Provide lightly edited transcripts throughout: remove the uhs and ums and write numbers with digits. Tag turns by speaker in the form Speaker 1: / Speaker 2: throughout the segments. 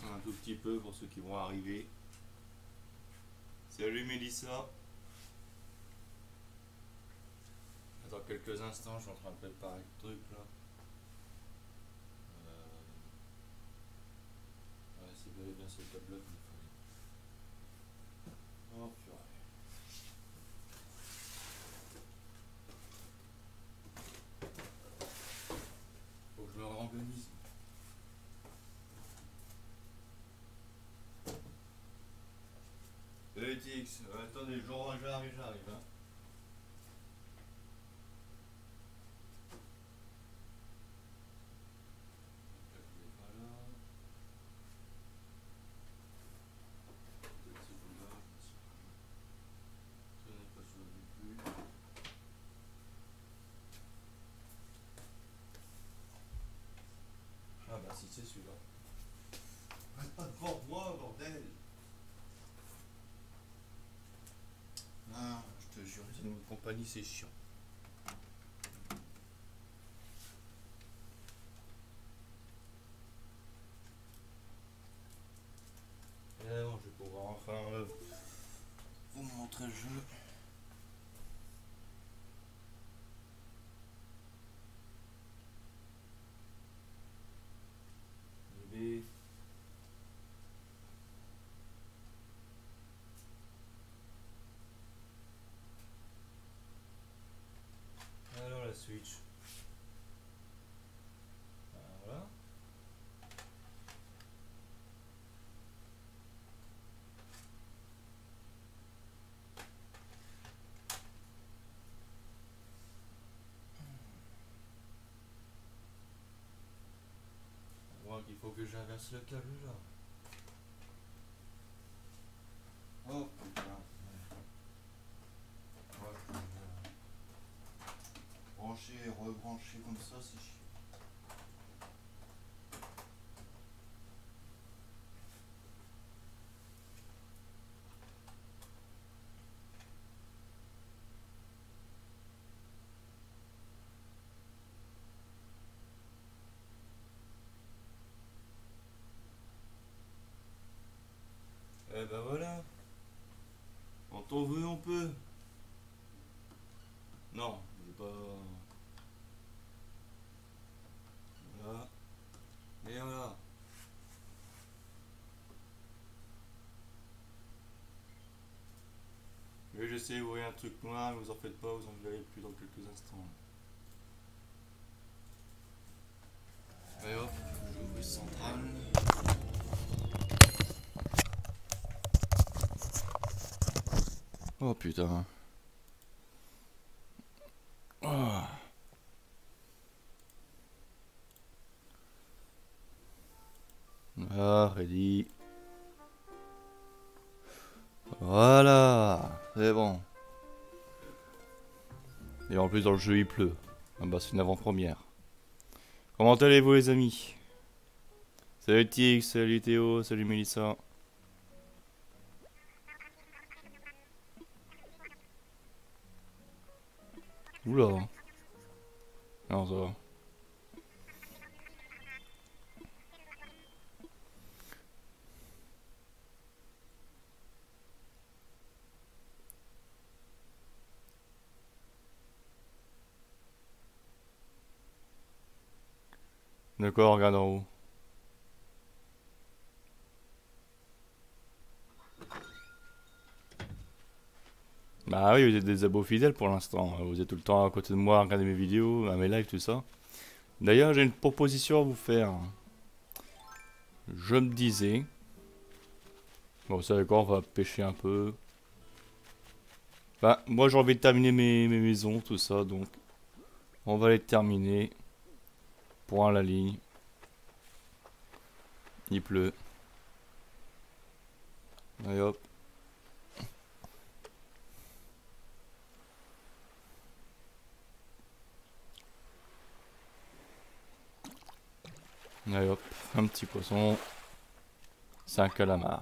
Speaker 1: un tout petit peu pour ceux qui vont arriver. Salut Mélissa. Dans quelques instants, je suis en train de préparer le truc là. Ouais, c'est bien ce tableau qu'il fallait. Oh purée. Faut que je me réorganise. ETX, attendez, j'arrive hein. Ah bah si c'est celui-là. Reste pas devant moi, bordel. Ah, je te jure, c'est une compagnie, c'est chiant. Et bon, je vais pouvoir enfin vous montrer le jeu. B. Alors la Switch. Voilà. On voit qu'il faut que j'inverse le câble là. Oh putain. Ouais, brancher et rebrancher comme ça, c'est chiant. Eh ben voilà. Quand on veut, on peut. Non, je vais pas. Voilà. Et voilà. Mais je sais, vous voyez un truc noir, vous en faites pas, vous en verrez plus dans quelques instants. Et hop, j'ouvre le central. Oh putain. Oh. Ah, ready. Voilà, c'est bon. Et en plus dans le jeu il pleut. Ah bah c'est une avant-première. Comment allez-vous les amis? Salut Tix, salut Théo, salut Mélissa. Oula. Non ça va. D'accord, regarde en haut. Bah oui, vous êtes des abos fidèles pour l'instant. Vous êtes tout le temps à côté de moi à regarder mes vidéos, à mes lives, tout ça. D'ailleurs, j'ai une proposition à vous faire. Je me disais... Bon, vous savez quoi, on va pêcher un peu. Bah, moi j'ai envie de terminer mes maisons, tout ça, donc... On va les terminer. Point à la ligne. Il pleut. Allez hop. Allez hop, un petit poisson. C'est un calamar.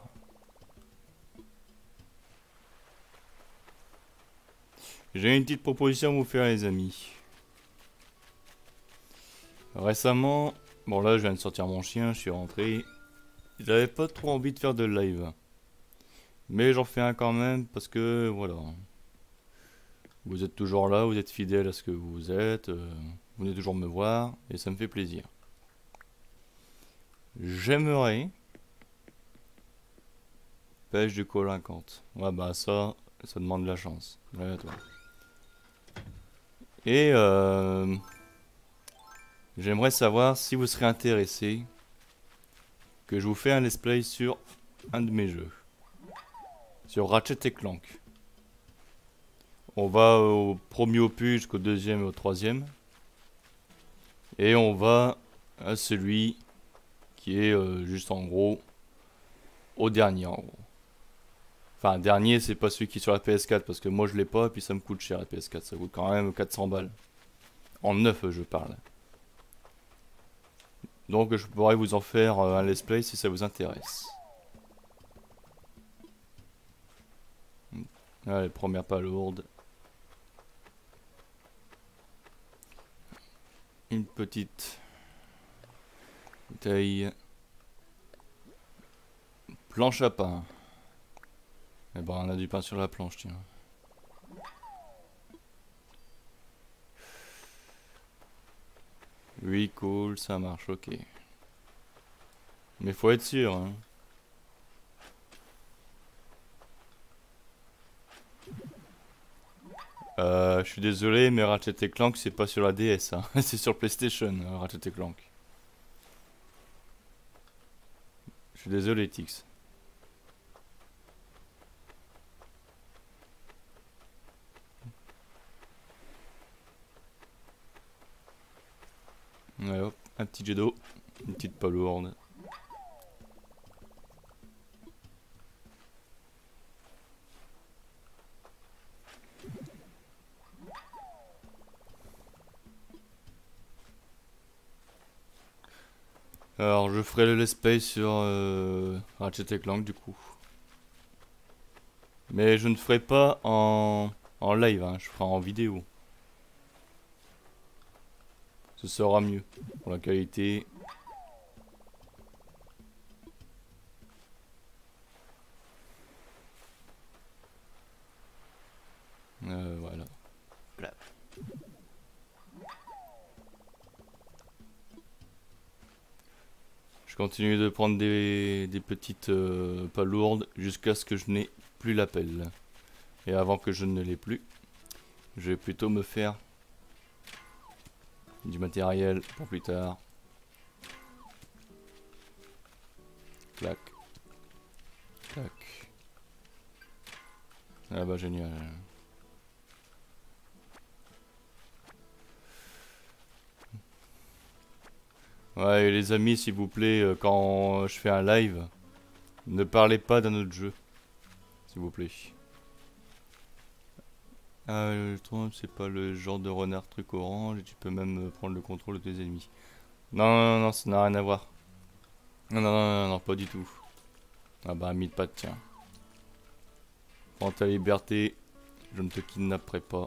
Speaker 1: J'ai une petite proposition à vous faire les amis. Récemment, bon là je viens de sortir mon chien, je suis rentré. j'avais pas trop envie de faire de live. Mais j'en fais un quand même parce que voilà. Vous êtes toujours là, vous êtes fidèle à ce que vous êtes. Vous venez toujours me voir et ça me fait plaisir. J'aimerais. Pêche du collincante. Ouais, bah ça demande de la chance. Ouais, à toi. Et j'aimerais savoir si vous serez intéressé que je vous fais un let's play sur un de mes jeux. Sur Ratchet et Clank. On va au premier opus jusqu'au deuxième et au troisième. Et on va à celui qui est juste en gros au dernier en gros. Enfin dernier c'est pas celui qui est sur la PS4 parce que moi je l'ai pas et puis ça me coûte cher la PS4. Ça coûte quand même 400 balles. En neuf je parle. Donc je pourrais vous en faire un let's play si ça vous intéresse. Allez, première pas lourde. Une petite bouteille. Planche à pain. Eh ben on a du pain sur la planche, tiens. Oui, cool, ça marche, ok. Mais faut être sûr, hein. Je suis désolé, mais Ratchet et Clank c'est pas sur la DS, hein. C'est sur PlayStation, Ratchet et Clank. Je suis désolé, Tix. Ouais, hop, un petit jet d'eau, une petite palourde. Alors, je ferai le let's play sur Ratchet et Clank du coup. Mais je ne ferai pas en live, hein, je ferai en vidéo. Ce sera mieux pour la qualité. Voilà. Je continue de prendre des petites pas lourdes jusqu'à ce que je n'ai plus la pelle. Et avant que je ne l'ai plus, je vais plutôt me faire du matériel pour plus tard. Clac. Clac. Ah bah génial. Ouais, et les amis, s'il vous plaît, quand je fais un live, ne parlez pas d'un autre jeu. S'il vous plaît. Ah, le trompe, c'est pas le genre de renard truc orange et tu peux même prendre le contrôle de tes ennemis. Non, non, non, ça n'a rien à voir. Non, non, non, non, non, pas du tout. Ah bah, mis de patte, tiens. Prends ta liberté, je ne te kidnapperai pas.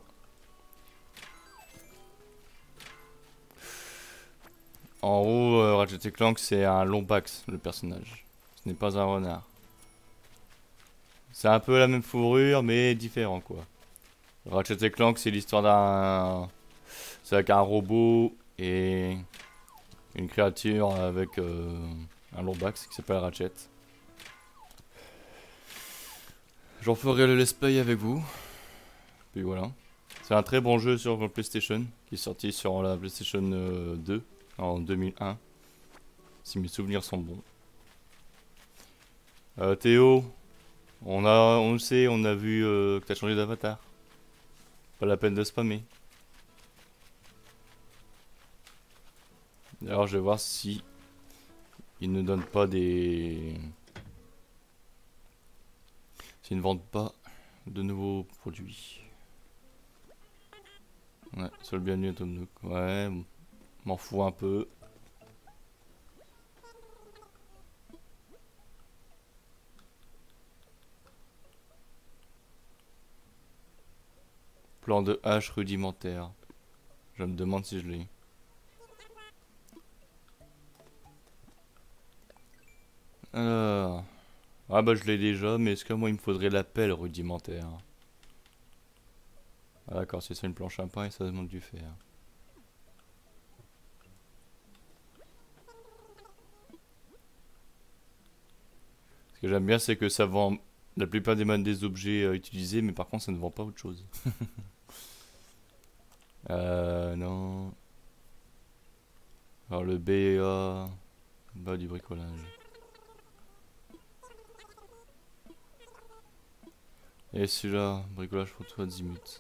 Speaker 1: En haut, Ratchet et Clank, c'est un lombax, le personnage. Ce n'est pas un renard. C'est un peu la même fourrure, mais différent, quoi. Ratchet et Clank, c'est l'histoire d'un... C'est avec un robot et une créature avec un lombax qui s'appelle Ratchet. J'en ferai le let's play avec vous. Puis voilà. C'est un très bon jeu sur PlayStation, qui est sorti sur la PlayStation 2 en 2001. Si mes souvenirs sont bons. Théo, on le sait, on a vu que t'as changé d'avatar. Pas la peine de spammer. D'ailleurs, je vais voir si ils ne donnent pas des... S'ils ne vendent pas de nouveaux produits. Ouais, seul bienvenu à Tom Nook. Ouais, m'en fous un peu. Plan de hache rudimentaire. Je me demande si je l'ai. Alors... Ah bah je l'ai déjà, mais est-ce que moi il me faudrait la pelle rudimentaire? Ah d'accord, c'est ça une planche à pain et ça demande du fer. Ce que j'aime bien c'est que ça vend la plupart des objets utilisés, mais par contre ça ne vend pas autre chose. Non. Alors le BA... Bas du bricolage. Et celui-là, bricolage pour toi, Zimut.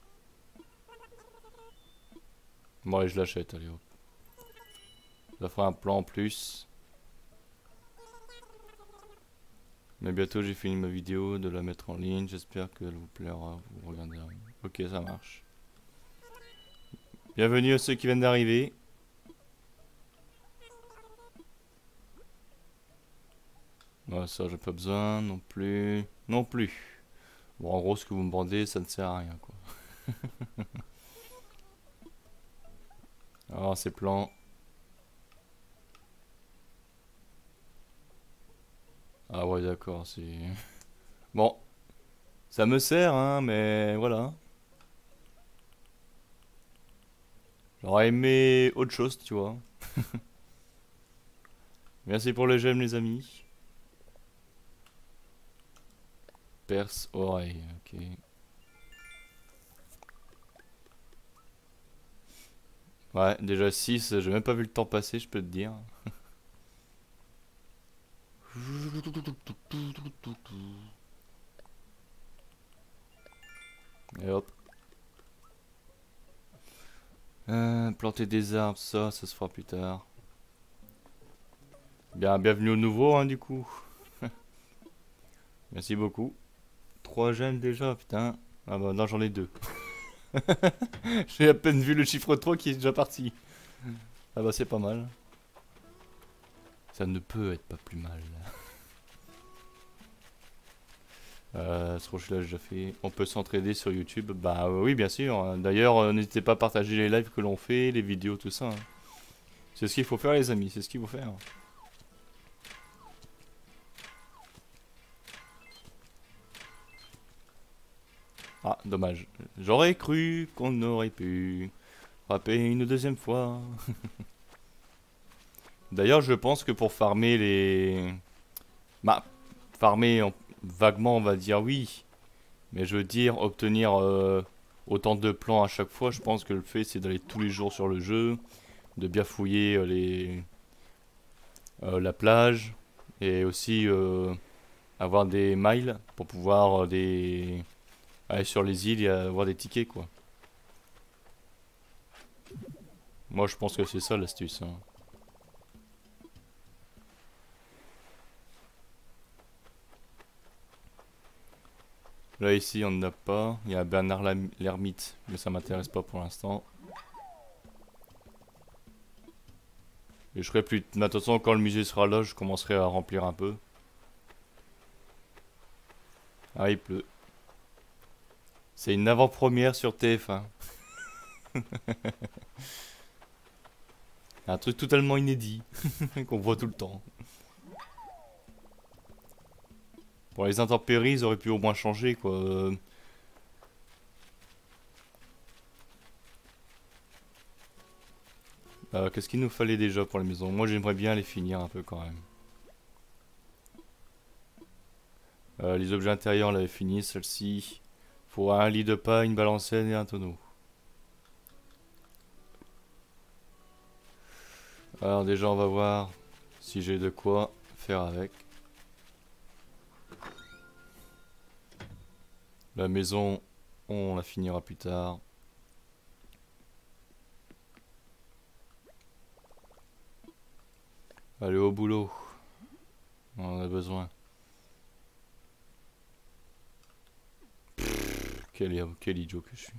Speaker 1: Bon allez, je l'achète, allez hop. Ça fera un plan en plus. Mais bientôt j'ai fini ma vidéo de la mettre en ligne, j'espère qu'elle vous plaira, vous regarderez. Ok, ça marche. Bienvenue à ceux qui viennent d'arriver. Ouais, ça j'ai pas besoin non plus. Non plus. Bon, en gros, ce que vous me vendez, ça ne sert à rien, quoi. Alors, ces plans. Ah ouais, d'accord, c'est... Bon, ça me sert, hein, mais voilà. J'aurais aimé autre chose, tu vois. Merci pour les j'aime, les amis. Perce oreille, ok. Ouais, déjà 6, j'ai même pas vu le temps passer, je peux te dire. Et hop. Planter des arbres, ça se fera plus tard. Bien, bienvenue au nouveau, hein, du coup. Merci beaucoup. 3 gemmes déjà, putain. Ah bah non, j'en ai 2. J'ai à peine vu le chiffre 3 qui est déjà parti. Ah bah c'est pas mal. Ça ne peut être pas plus mal. Ce rocher là j'ai déjà fait. On peut s'entraider sur YouTube. Bah oui bien sûr. D'ailleurs n'hésitez pas à partager les lives que l'on fait, les vidéos, tout ça. Hein. C'est ce qu'il faut faire les amis, c'est ce qu'il faut faire. Ah dommage. J'aurais cru qu'on aurait pu frapper une deuxième fois. D'ailleurs je pense que pour farmer les... Bah farmer vaguement on va dire oui. Mais je veux dire, obtenir autant de plans à chaque fois, je pense que le fait c'est d'aller tous les jours sur le jeu, de bien fouiller la plage, et aussi avoir des miles pour pouvoir aller sur les îles et avoir des tickets quoi. Moi je pense que c'est ça l'astuce. Hein. Là ici on n'en a pas, il y a Bernard l'ermite, mais ça m'intéresse pas pour l'instant. Et je ferai plus... Mais attention, quand le musée sera là, je commencerai à remplir un peu. Ah, il pleut. C'est une avant-première sur TF1. Un truc totalement inédit. Qu'on voit tout le temps. Pour les intempéries, ils auraient pu au moins changer, quoi. Qu'est-ce qu'il nous fallait déjà pour les maisons? Moi, j'aimerais bien les finir un peu quand même. Les objets intérieurs, on l'avait fini, celle-ci. Faut un lit de paille, une balancière et un tonneau. Alors déjà, on va voir si j'ai de quoi faire avec. La maison, on la finira plus tard. Allez au boulot. On en a besoin. Quel idiot que je suis.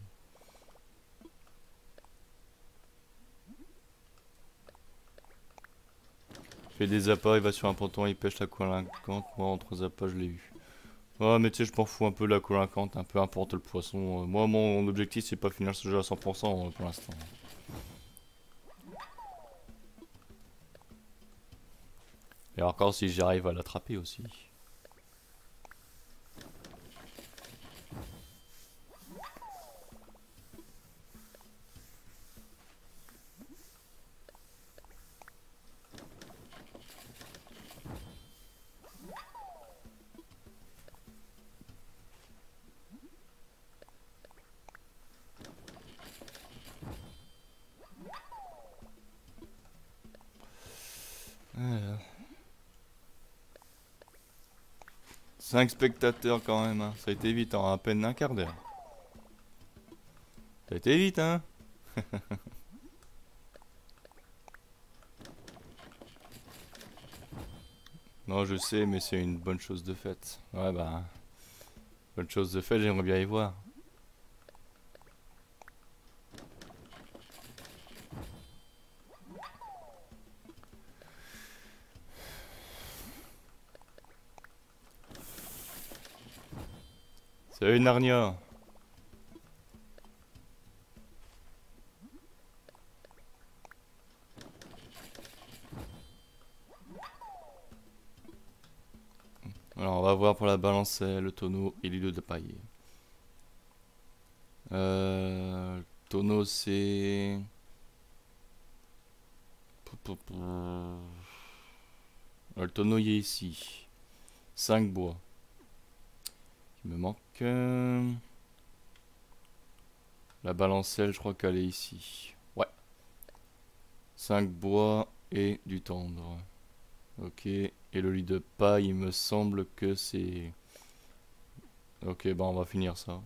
Speaker 1: Fait des appâts, il va sur un ponton, il pêche la colinquante. Moi, en 3 appâts, je l'ai eu. Ouais, mais tu sais, je m'en fous un peu de la colinquante, peu importe le poisson. Moi, mon objectif, c'est pas finir ce jeu à 100% pour l'instant. Et encore si j'arrive à l'attraper aussi. Alors. 5 spectateurs quand même, hein. Ça a été vite en à peine un quart d'heure. Ça a été vite, hein. Non, je sais, mais c'est une bonne chose de faite. Ouais, bah, bonne chose de faite, j'aimerais bien y voir. Salut Narnia. Alors, on va voir pour la balance le tonneau et l'îlot de paille. Le tonneau, c'est... Le tonneau, il est ici. 5 bois. Il me manque... La balancelle, je crois qu'elle est ici. Ouais. 5 bois et du tendre. Ok. Et le lit de paille, il me semble que c'est... Ok, bah on va finir ça.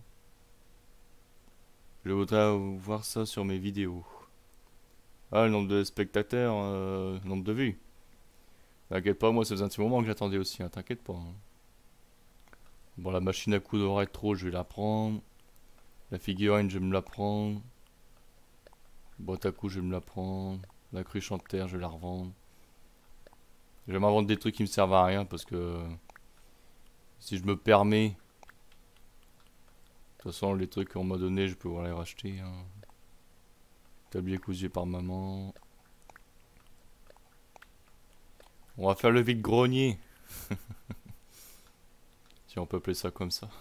Speaker 1: Je voudrais voir ça sur mes vidéos. Ah, le nombre de spectateurs, le nombre de vues. T'inquiète pas, moi ça faisait un petit moment que j'attendais aussi, hein, t'inquiète pas, hein. Bon, la machine à coudre rétro, je vais la prendre. La figurine, je vais me la prendre. Boîte à coups, je vais me la prendre. La cruche en terre, je vais la revendre. Je vais m'inventer des trucs qui me servent à rien parce que si je me permets, de toute façon, les trucs qu'on m'a donné, je peux les racheter, hein. Tablier cousu par maman. On va faire le vide-grenier. Si on peut appeler ça comme ça.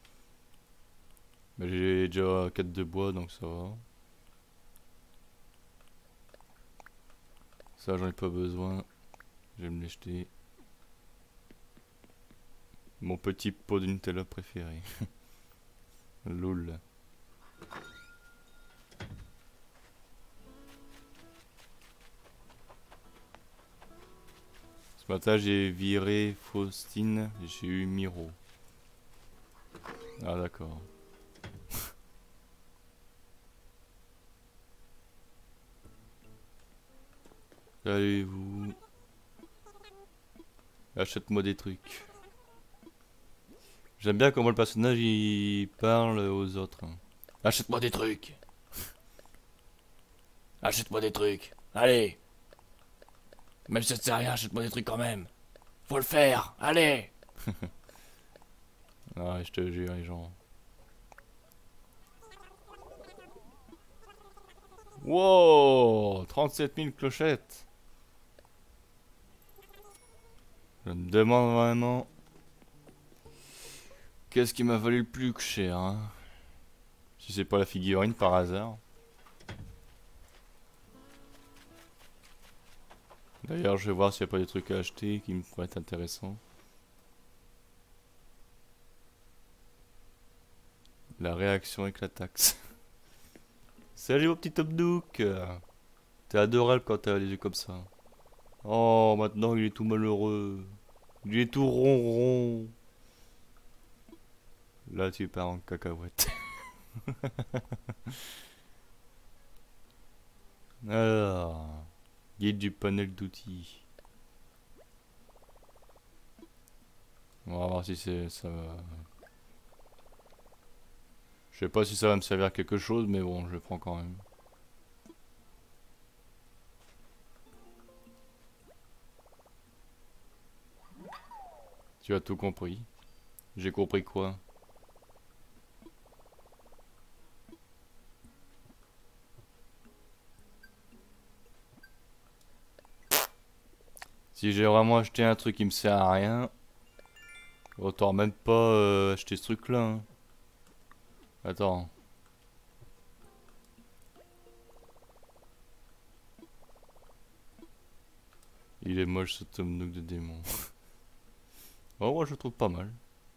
Speaker 1: Mais j'ai déjà 4 de bois donc ça va. Ça j'en ai pas besoin. Je vais me les jeter. Mon petit pot de Nutella préféré. Lol. Ce matin j'ai viré Faustine, j'ai eu Miro. Ah d'accord. Allez vous. Achète-moi des trucs. J'aime bien comment le personnage il parle aux autres. Achète-moi des trucs. Achète-moi des trucs. Allez. Même si ça te sert à rien, achète-moi des trucs quand même. Faut le faire. Allez. Ah, je te jure, les gens. Wow, 37 000 clochettes. Je me demande vraiment qu'est-ce qui m'a valu le plus cher, hein. Si c'est pas la figurine par hasard. D'ailleurs, je vais voir s'il n'y a pas des trucs à acheter qui me pourraient être intéressants. La réaction avec la taxe. Salut mon petit Top Nook. T'es adorable quand t'as les yeux comme ça. Oh, maintenant il est tout malheureux. Il est tout ronron. Là, tu pars en cacahuète. Alors, guide du panel d'outils. On va voir si c'est ça. Je sais pas si ça va me servir à quelque chose, mais bon, je le prends quand même. Tu as tout compris. J'ai compris quoi? Si j'ai vraiment acheté un truc qui me sert à rien, autant même pas acheter ce truc là. Hein. Attends. Il est moche ce Tom Nook de démon. Oh, moi je le trouve pas mal.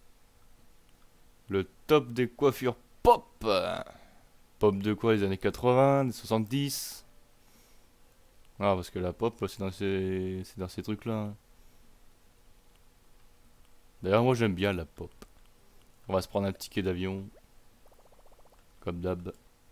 Speaker 1: Le top des coiffures pop. Pop de quoi? Les années 80, des 70. Ah, parce que la pop, c'est dans ces trucs-là. Hein. D'ailleurs, moi j'aime bien la pop. On va se prendre un ticket d'avion. Comme d'hab.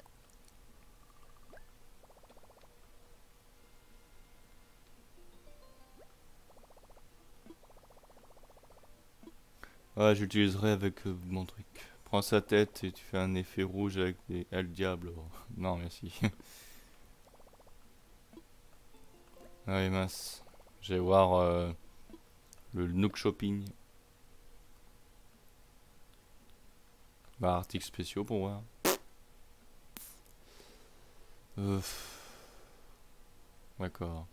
Speaker 1: Ouais, j'utiliserai avec mon truc. Prends sa tête et tu fais un effet rouge avec des... Ah, le diable. Oh. Non, merci. Ouais, mince. Je vais voir le Nook Shopping. Bah, articles spéciaux pour voir. D'accord.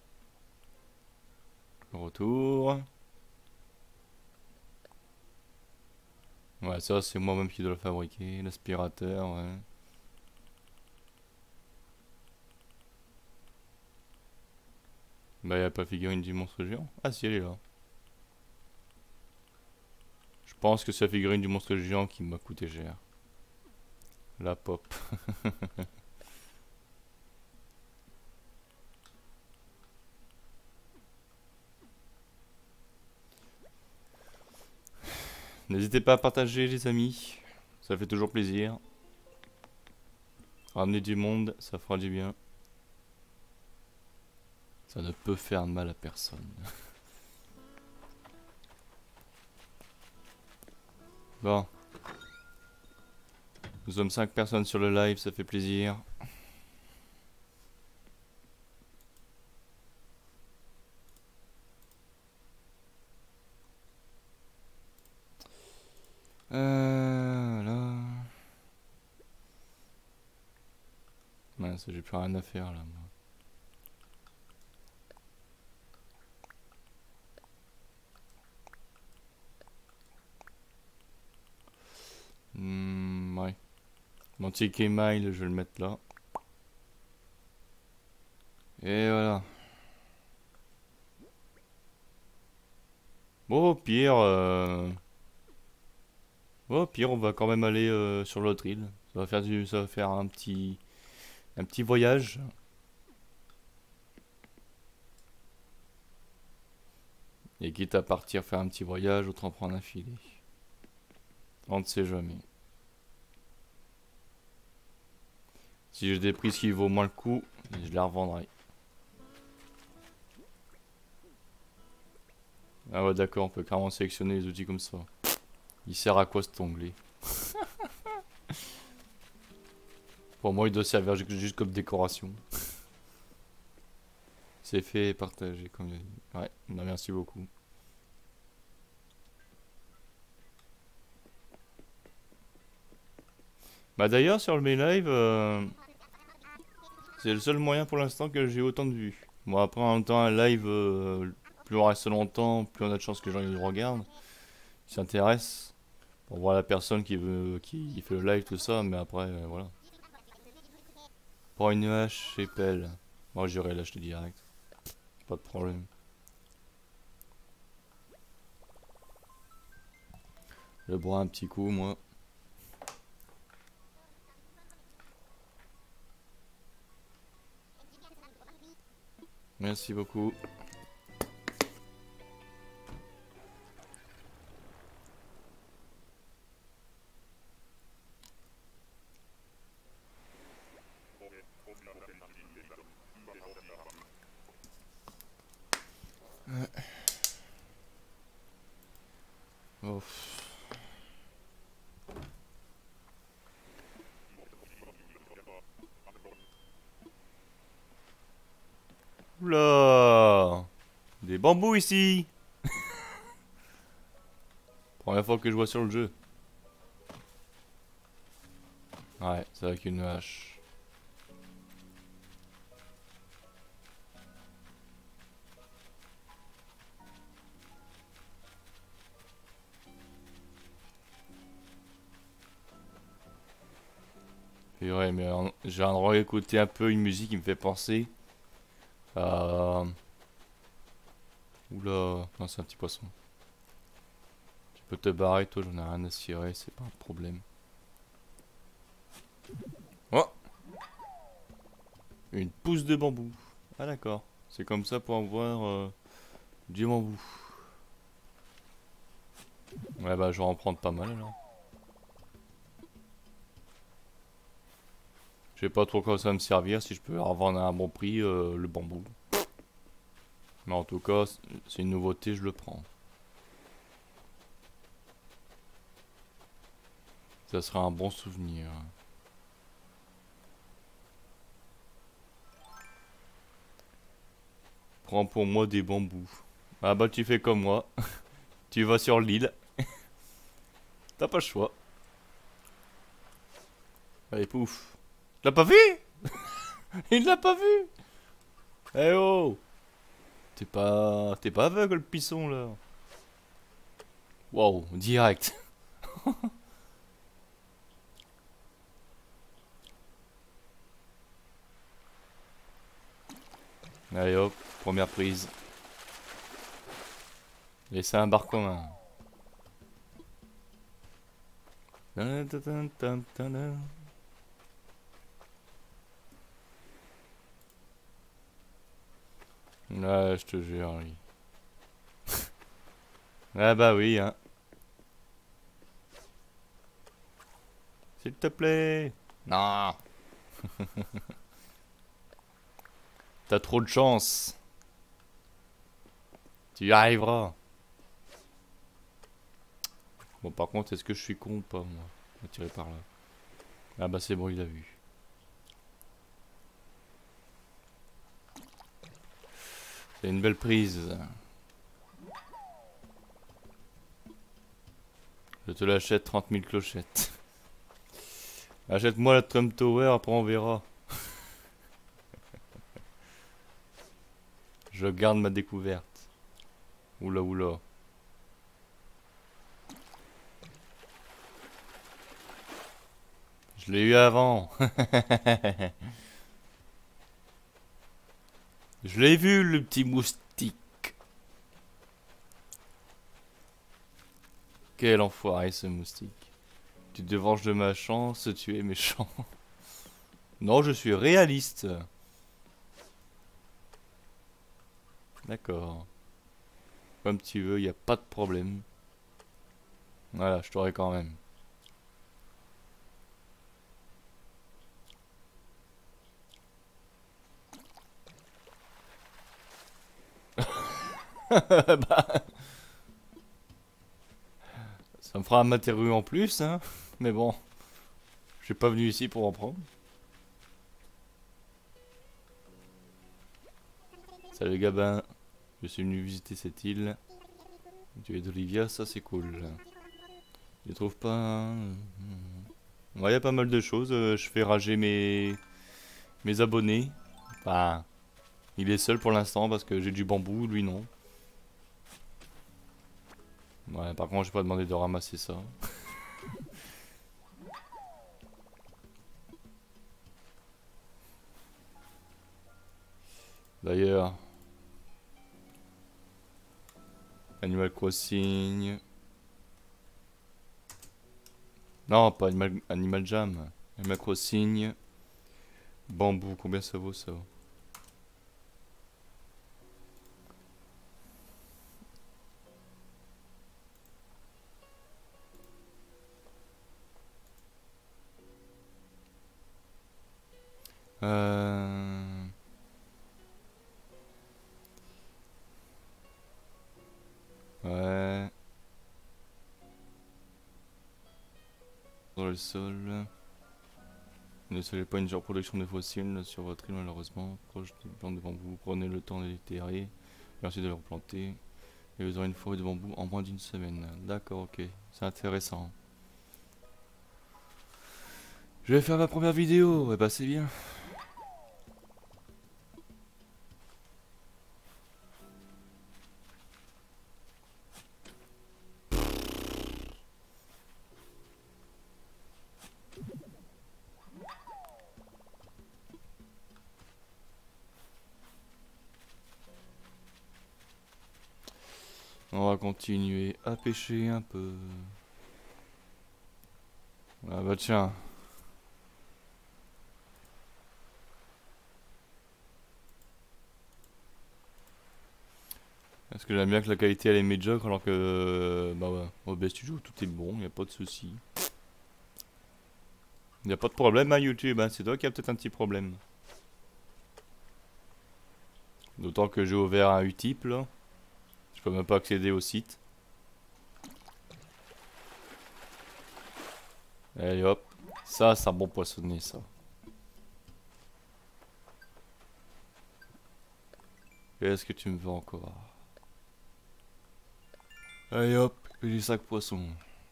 Speaker 1: Retour. Ouais, ça c'est moi-même qui dois le fabriquer. L'aspirateur, ouais. Bah, y a pas figurine du monstre géant. Ah, si, elle est là. Je pense que c'est la figurine du monstre géant qui m'a coûté cher. La pop. N'hésitez pas à partager, les amis. Ça fait toujours plaisir. Ramener du monde, ça fera du bien. Ça ne peut faire de mal à personne. Bon. Nous sommes 5 personnes sur le live, ça fait plaisir. Là. Mince, j'ai plus rien à faire là, moi. Ouais. Mon ticket mail, je vais le mettre là. Et voilà. Bon, au pire, on va quand même aller sur l'autre île. Ça va faire un petit voyage. Et quitte à partir faire un petit voyage, autant prendre un filet. On ne sait jamais. Si j'ai des prix qui vaut moins le coup, je la revendrai. Ah ouais, d'accord, on peut carrément sélectionner les outils comme ça. Il sert à quoi cet onglet? Pour moi, il doit servir juste comme décoration. C'est fait et partagé, comme il a dit. Ouais, bah merci beaucoup. Bah d'ailleurs, sur le Mail Live, c'est le seul moyen pour l'instant que j'ai autant de vues. Bon, après, en même temps, un live, plus on reste longtemps, plus on a de chances que les gens le regardent, s'intéressent, pour voir la personne qui fait le live, tout ça, mais après, voilà. Prends une hache et pelle. Moi, j'irai l'acheter direct. Pas de problème. Je bois un petit coup, moi. Merci beaucoup. Oh. Oula! Des bambous ici! Première fois que je vois sur le jeu. Ouais, c'est avec une hache. C'est vrai, mais j'ai un droit d'écouter un peu une musique qui me fait penser à... Oula, non c'est un petit poisson. Tu peux te barrer, toi j'en ai rien à cirer, c'est pas un problème. Oh! Une pousse de bambou. Ah d'accord, c'est comme ça pour avoir du bambou. Ouais bah je vais en prendre pas mal alors. Je sais pas trop quoi ça va me servir, si je peux revendre à un bon prix le bambou. Mais en tout cas, c'est une nouveauté, je le prends. Ça sera un bon souvenir. Prends pour moi des bambous. Ah bah tu fais comme moi. Tu vas sur l'île. T'as pas le choix. Allez pouf. Tu l'as pas vu? Il l'a pas vu. Eh oh. T'es pas aveugle le pisson là. Wow, direct. Allez hop, première prise. Et c'est un bar commun. Ouais, je te jure, oui. Ah bah oui, hein. S'il te plaît. Non. T'as trop de chance. Tu y arriveras. Bon, par contre, est-ce que je suis con ou pas, moi? Attiré par là. Ah bah c'est bon, il a vu. C'est une belle prise. Je te l'achète 30 000 clochettes. Achète-moi la Trump Tower, après on verra. Je garde ma découverte. Oula oula. Je l'ai eu avant. Je l'ai vu le petit moustique. Quel enfoiré ce moustique. Tu te venges de ma chance, tu es méchant. Non, je suis réaliste. D'accord. Comme tu veux, y a pas de problème. Voilà, je t'aurai quand même. Bah, ça me fera un matériau en plus, hein. Mais bon, je suis pas venu ici pour en prendre. Salut Gabin, je suis venu visiter cette île. Tu es d'Olivia, ça c'est cool. Je trouve pas... Ouais, y a pas mal de choses. Je fais rager mes abonnés. Enfin, il est seul pour l'instant parce que j'ai du bambou, lui non. Ouais, par contre, j'ai pas demandé de ramasser ça. D'ailleurs, Animal Crossing. Non, pas Animal Jam. Animal Crossing. Bambou, combien ça vaut ça? Euh... Ouais. Dans le sol. Ne soyez pas une surproduction de fossiles sur votre île malheureusement. Proche des plantes de bambou, prenez le temps de les terrer et ensuite de les replanter. Et vous aurez une forêt de bambou en moins d'une semaine. D'accord, ok. C'est intéressant. Je vais faire ma première vidéo. Et bah c'est bien. On va continuer à pêcher un peu. Ah bah tiens. Parce que j'aime bien que la qualité elle est médiocre alors que bah ouais, OBS Studio tout est bon, y a pas de souci. Y a pas de problème à YouTube, hein, c'est toi qui as peut-être un petit problème. D'autant que j'ai ouvert un Utip là. Je peux même pas accéder au site. Allez hop. Ça, c'est un bon poissonnet ça. Qu'est-ce que tu me veux encore? Allez hop, j'ai 5 poissons.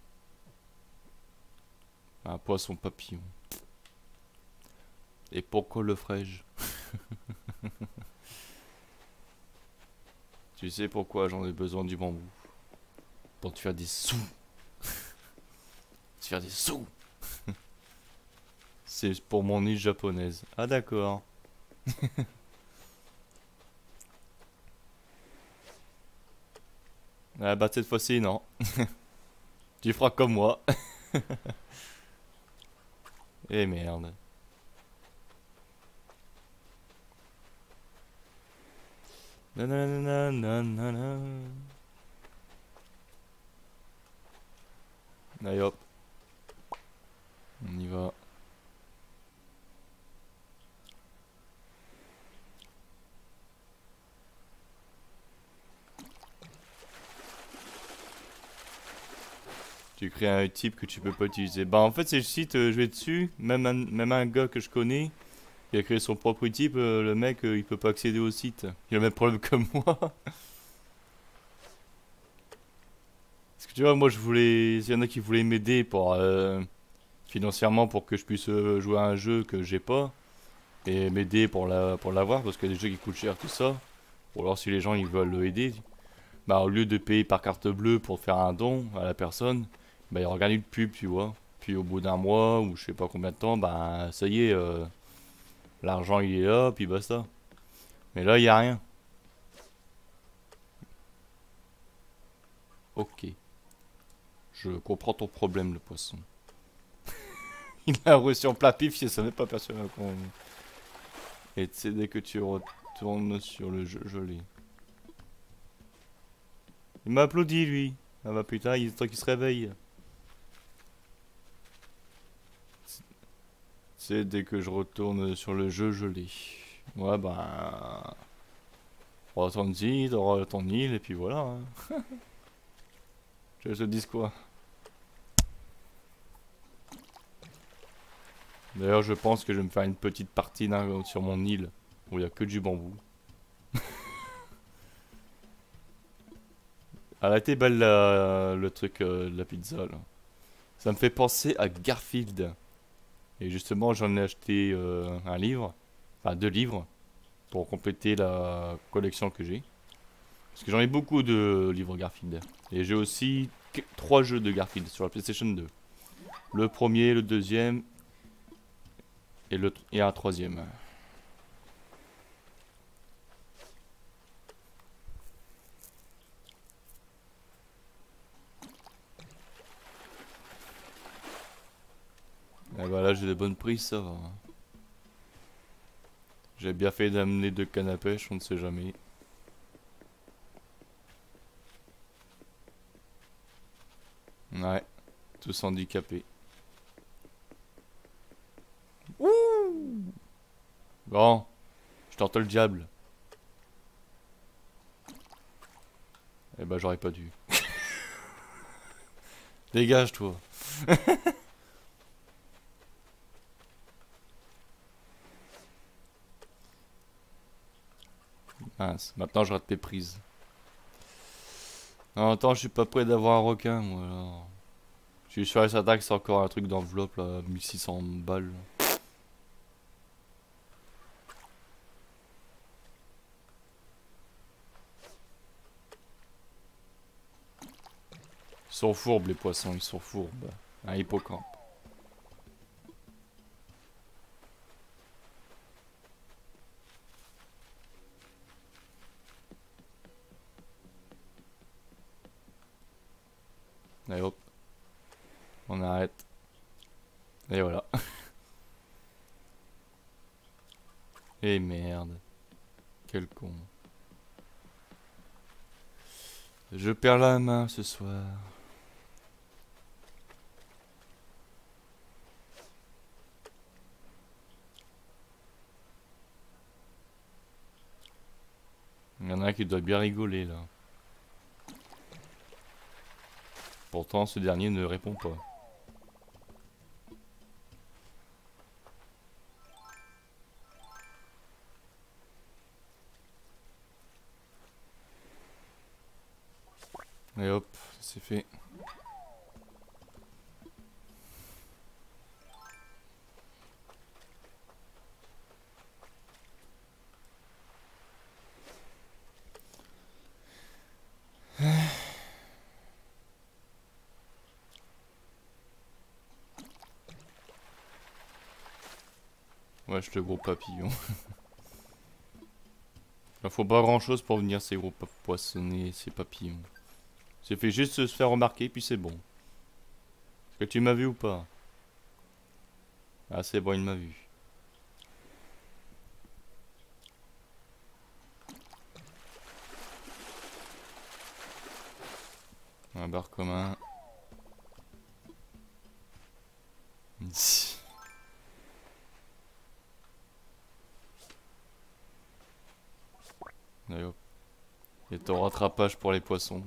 Speaker 1: Un poisson papillon. Et pourquoi le ferais-je? Tu sais pourquoi j'en ai besoin du bambou? Pour te faire des sous. Te faire des sous. C'est pour mon île japonaise. Ah d'accord. Ah bah cette fois-ci non. Tu feras comme moi. Eh merde. Nananana. Allez hop. On y va. Tu crées un type que tu peux pas utiliser. Bah en fait c'est le site, je vais dessus, même un gars que je connais, qui a créé son propre type, le mec il peut pas accéder au site. Il a le même problème que moi. Parce que tu vois, moi je voulais. S'il y en a qui voulaient m'aider pour financièrement pour que je puisse jouer à un jeu que j'ai pas, et m'aider pour l'avoir, parce qu'il y a des jeux qui coûtent cher, tout ça. Ou alors si les gens ils veulent aider, bah au lieu de payer par carte bleue pour faire un don à la personne, bah il regarde une pub, tu vois. Puis au bout d'un mois ou je sais pas combien de temps, bah ça y est, l'argent il est là, puis basta. Mais là il y a rien. Ok, je comprends ton problème le poisson. Il a reçu en plat pif, il savait pas perçu qu'on. Et c'est dès que tu retournes sur le jeu, je l'ai. Il m'a applaudi lui. Ah bah putain, il est temps qu'il se réveille. C'est dès que je retourne sur le jeu, je l'ai. Ouais bah. Retourne-y, t'auras ton île et puis voilà. Hein. Je te dis quoi. D'ailleurs, je pense que je vais me faire une petite partie sur mon île où il n'y a que du bambou. Elle a été belle le truc de la pizza là. Ça me fait penser à Garfield. Et justement, j'en ai acheté un livre, enfin 2 livres, pour compléter la collection que j'ai. Parce que j'en ai beaucoup de livres Garfield. Et j'ai aussi 3 jeux de Garfield sur la PlayStation 2. Le premier, le deuxième et un troisième. Et bah là, j'ai des bonnes prises, ça va. J'ai bien fait d'amener 2 cannes à pêche, on ne sait jamais. Ouais, tous handicapés. Ouh! Bon, je tente le diable. Eh bah j'aurais pas dû. Dégage toi. Mince, maintenant je rate mes prises. En même temps, je suis pas prêt d'avoir un requin, moi. Alors. Je suis sur les attaques, c'est encore un truc d'enveloppe là, 1600 balles. Ils sont fourbes les poissons, ils sont fourbes. Un hippocampe. Allez hop. On arrête. Et voilà. Et merde. Quel con. Je perds la main ce soir. Il y en a un qui doit bien rigoler là. Pourtant ce dernier ne répond pas. Et hop, c'est fait. Ouais, je te gros papillon. Il faut pas grand chose pour venir ces gros poissonnés, ces papillons. C'est fait juste se faire remarquer puis c'est bon. Est-ce que tu m'as vu ou pas? Ah c'est bon, il m'a vu. Un bar commun. Allez hop. Et ton rattrapage pour les poissons.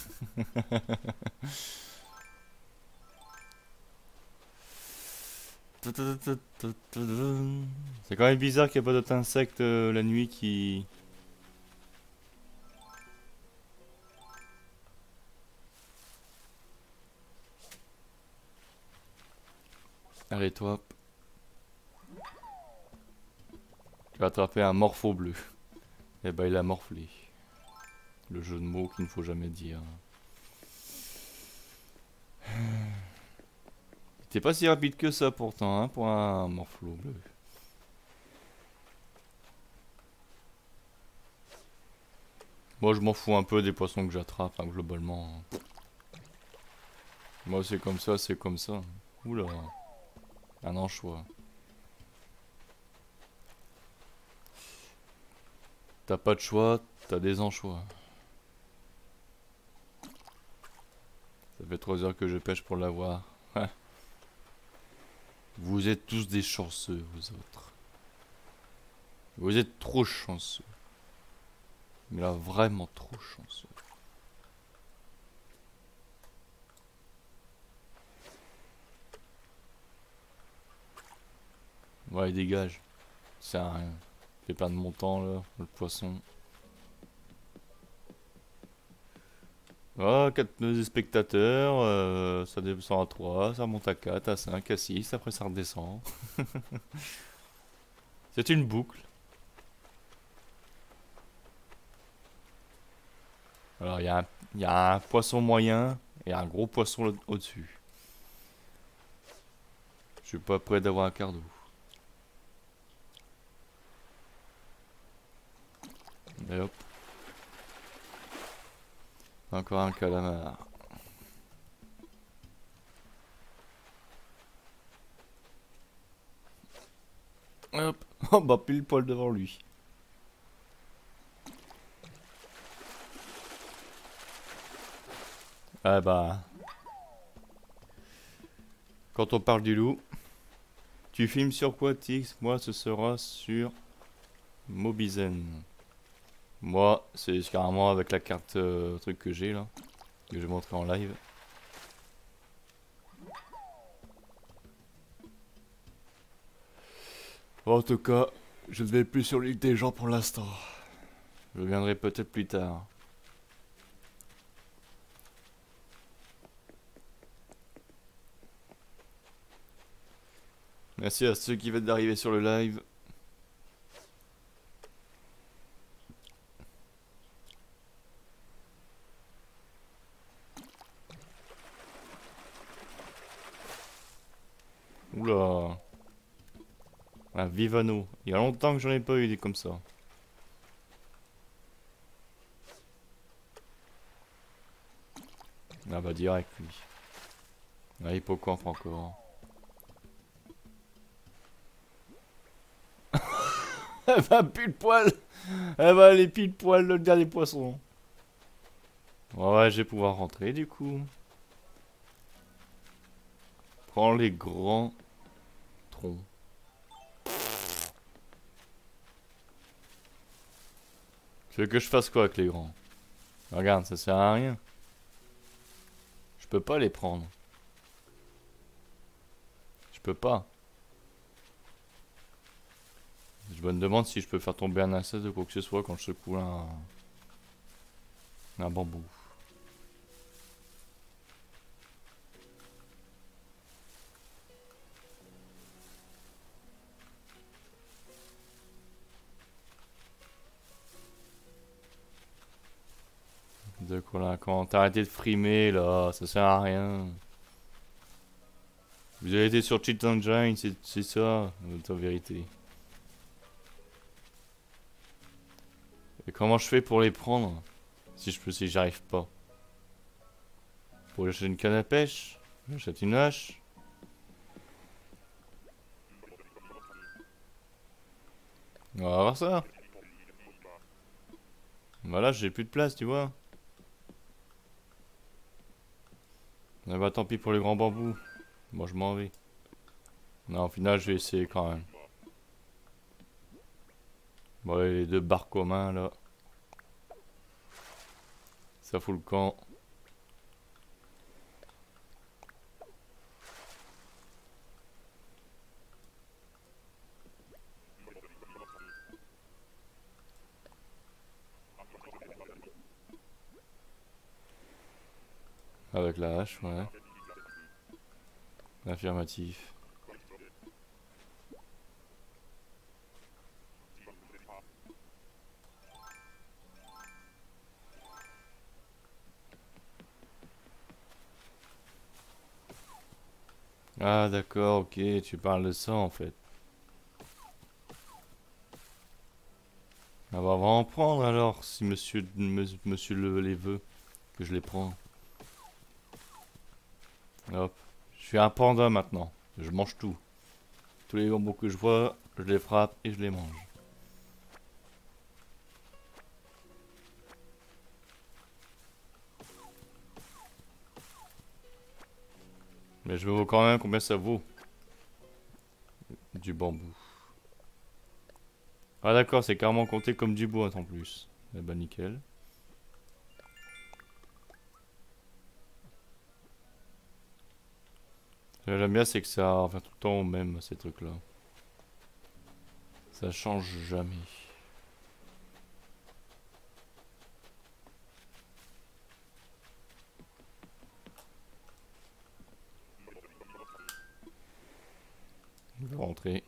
Speaker 1: C'est quand même bizarre qu'il n'y ait pas d'autres insectes la nuit qui... Allez toi. Tu vas attraper un morpho bleu. Et bah il a morflé. Le jeu de mots qu'il ne faut jamais dire. T'es pas si rapide que ça pourtant, hein, pour un morflo bleu. Moi je m'en fous un peu des poissons que j'attrape, hein, globalement. Moi c'est comme ça, c'est comme ça. Oula. Un anchois. T'as pas de choix, t'as des anchois. Ça fait 3 heures que je pêche pour l'avoir. Vous êtes tous des chanceux, vous autres. Vous êtes trop chanceux. Mais là, vraiment trop chanceux. Ouais, dégage. Ça sert à rien. Fais pas de mon temps, là, le poisson. Ah, 4 spectateurs, ça descend à 3, ça monte à 4, à 5, à 6, après ça redescend. C'est une boucle. Alors il y a un poisson moyen et un gros poisson au-dessus. Je suis pas prêt d'avoir un quart d'eau. Et hop. Encore un calamar. Hop. Oh bah pile poil devant lui. Ah bah. Quand on parle du loup, tu filmes sur quoi, Tix? Moi, ce sera sur Mobizen. Moi, c'est carrément avec la carte truc que j'ai là, que je vais montrer en live. En tout cas, je ne vais plus sur l'île des gens pour l'instant. Je viendrai peut-être plus tard. Merci à ceux qui viennent d'arriver sur le live. Oula. Un Vivano. Il y a longtemps que j'en ai pas eu des comme ça. Ah bah direct lui. Ah, hippocampe encore. Elle va pile poil. Elle va aller pile poil le dernier poisson. Ouais, je vais pouvoir rentrer du coup. Prends les grands troncs. Tu veux que je fasse quoi avec les grands? Regarde, ça sert à rien. Je peux pas les prendre. Je peux pas. Je me demande si je peux faire tomber un inceste de quoi que ce soit quand je secoue un bambou. De quoi là? Quand t'as arrêté de frimer là, ça sert à rien. Vous avez été sur Cheat Engine, c'est ça, en vérité. Et comment je fais pour les prendre? Si j'arrive pas. Pour acheter une canne à pêche? J'achète une hache? On va voir ça. Voilà, j'ai plus de place, tu vois. Ah bah tant pis pour les grands bambous. Moi je m'en vais. Non, au final, je vais essayer quand même. Bon, les deux barres communs là. Ça fout le camp. Avec la hache, ouais. Affirmatif. Ah d'accord, ok, tu parles de ça en fait. Ah bah, on va en prendre alors, si monsieur les veut, que je les prends. Hop. Je suis un panda maintenant. Je mange tout. Tous les bambous que je vois, je les frappe et je les mange. Mais je veux quand même combien ça vaut. Du bambou. Ah d'accord, c'est carrément compté comme du bois en plus. Eh bah nickel. Ce que j'aime bien, c'est que ça revient tout le temps au même, ces trucs-là. Ça change jamais. Je vais rentrer.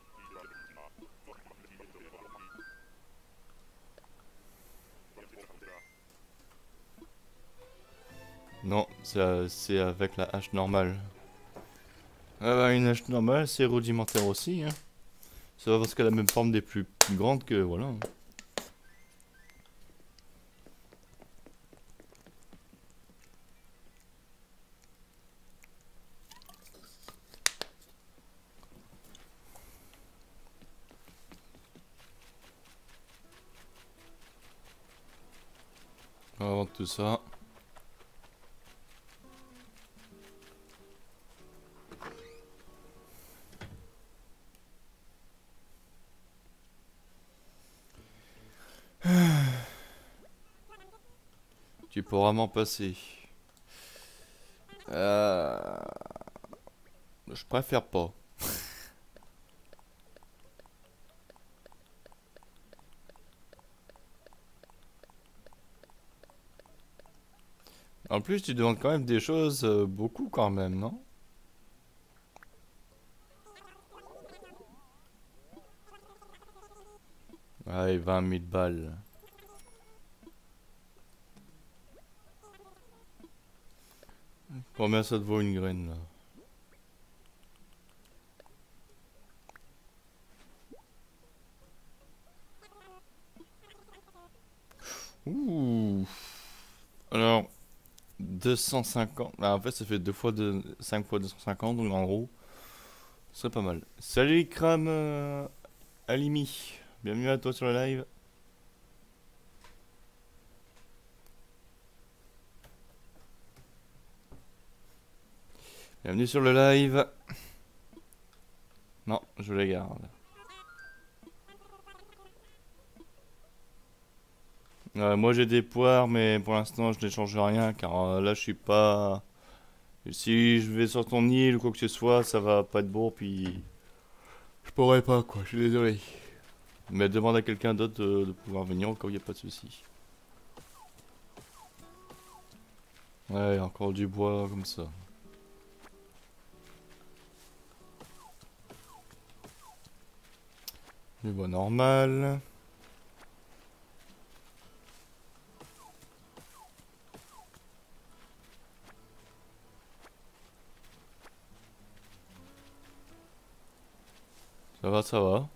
Speaker 1: Non, c'est avec la hache normale. Ah bah, une hache normale, c'est rudimentaire aussi. Hein. C'est pas parce qu'elle a la même forme des plus grandes que voilà. On va vendre tout ça. Tu pourras m'en passer. Je préfère pas. En plus, tu demandes quand même des choses, beaucoup quand même, non? Allez, 20 000 balles. Combien ça te vaut une graine là? Ouh. Alors, 250. Ah, en fait, ça fait 2 fois 5 fois 250, donc en gros, ce serait pas mal. Salut Ikram Alimi, bienvenue à toi sur le live. Bienvenue sur le live. Non, je les garde. Moi j'ai des poires, mais pour l'instant je n'échange rien car là je suis pas. Si je vais sur ton île ou quoi que ce soit, ça va pas être beau, puis je pourrais pas quoi, je suis désolé. Mais demande à quelqu'un d'autre de pouvoir venir au cas où il n'y a pas de souci. Ouais, encore du bois comme ça. Du bois normal. Ça va, ça va.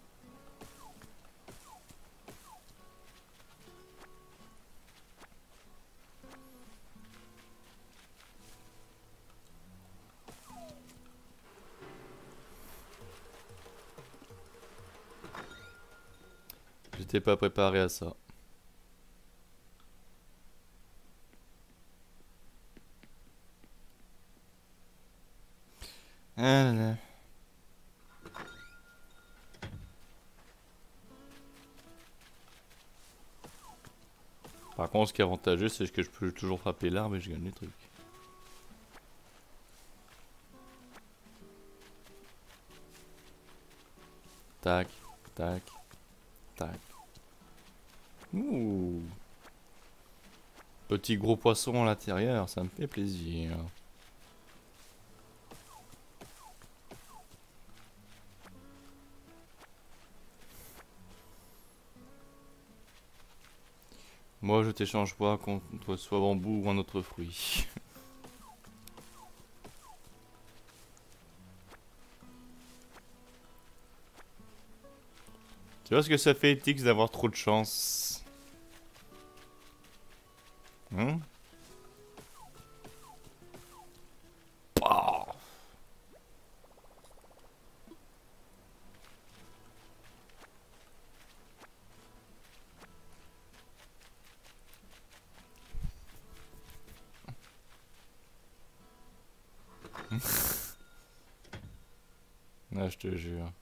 Speaker 1: J'étais pas préparé à ça. Ah là là. Par contre, ce qui est avantageux, c'est que je peux toujours frapper l'arbre et je gagne les trucs. Tac, tac, tac. Ouh. Petit gros poisson à l'intérieur, ça me fait plaisir. Moi, je t'échange pas contre soit bambou ou un autre fruit. Tu vois ce que ça fait, Tix, d'avoir trop de chance? Hein? Pah. Ah, je te jure.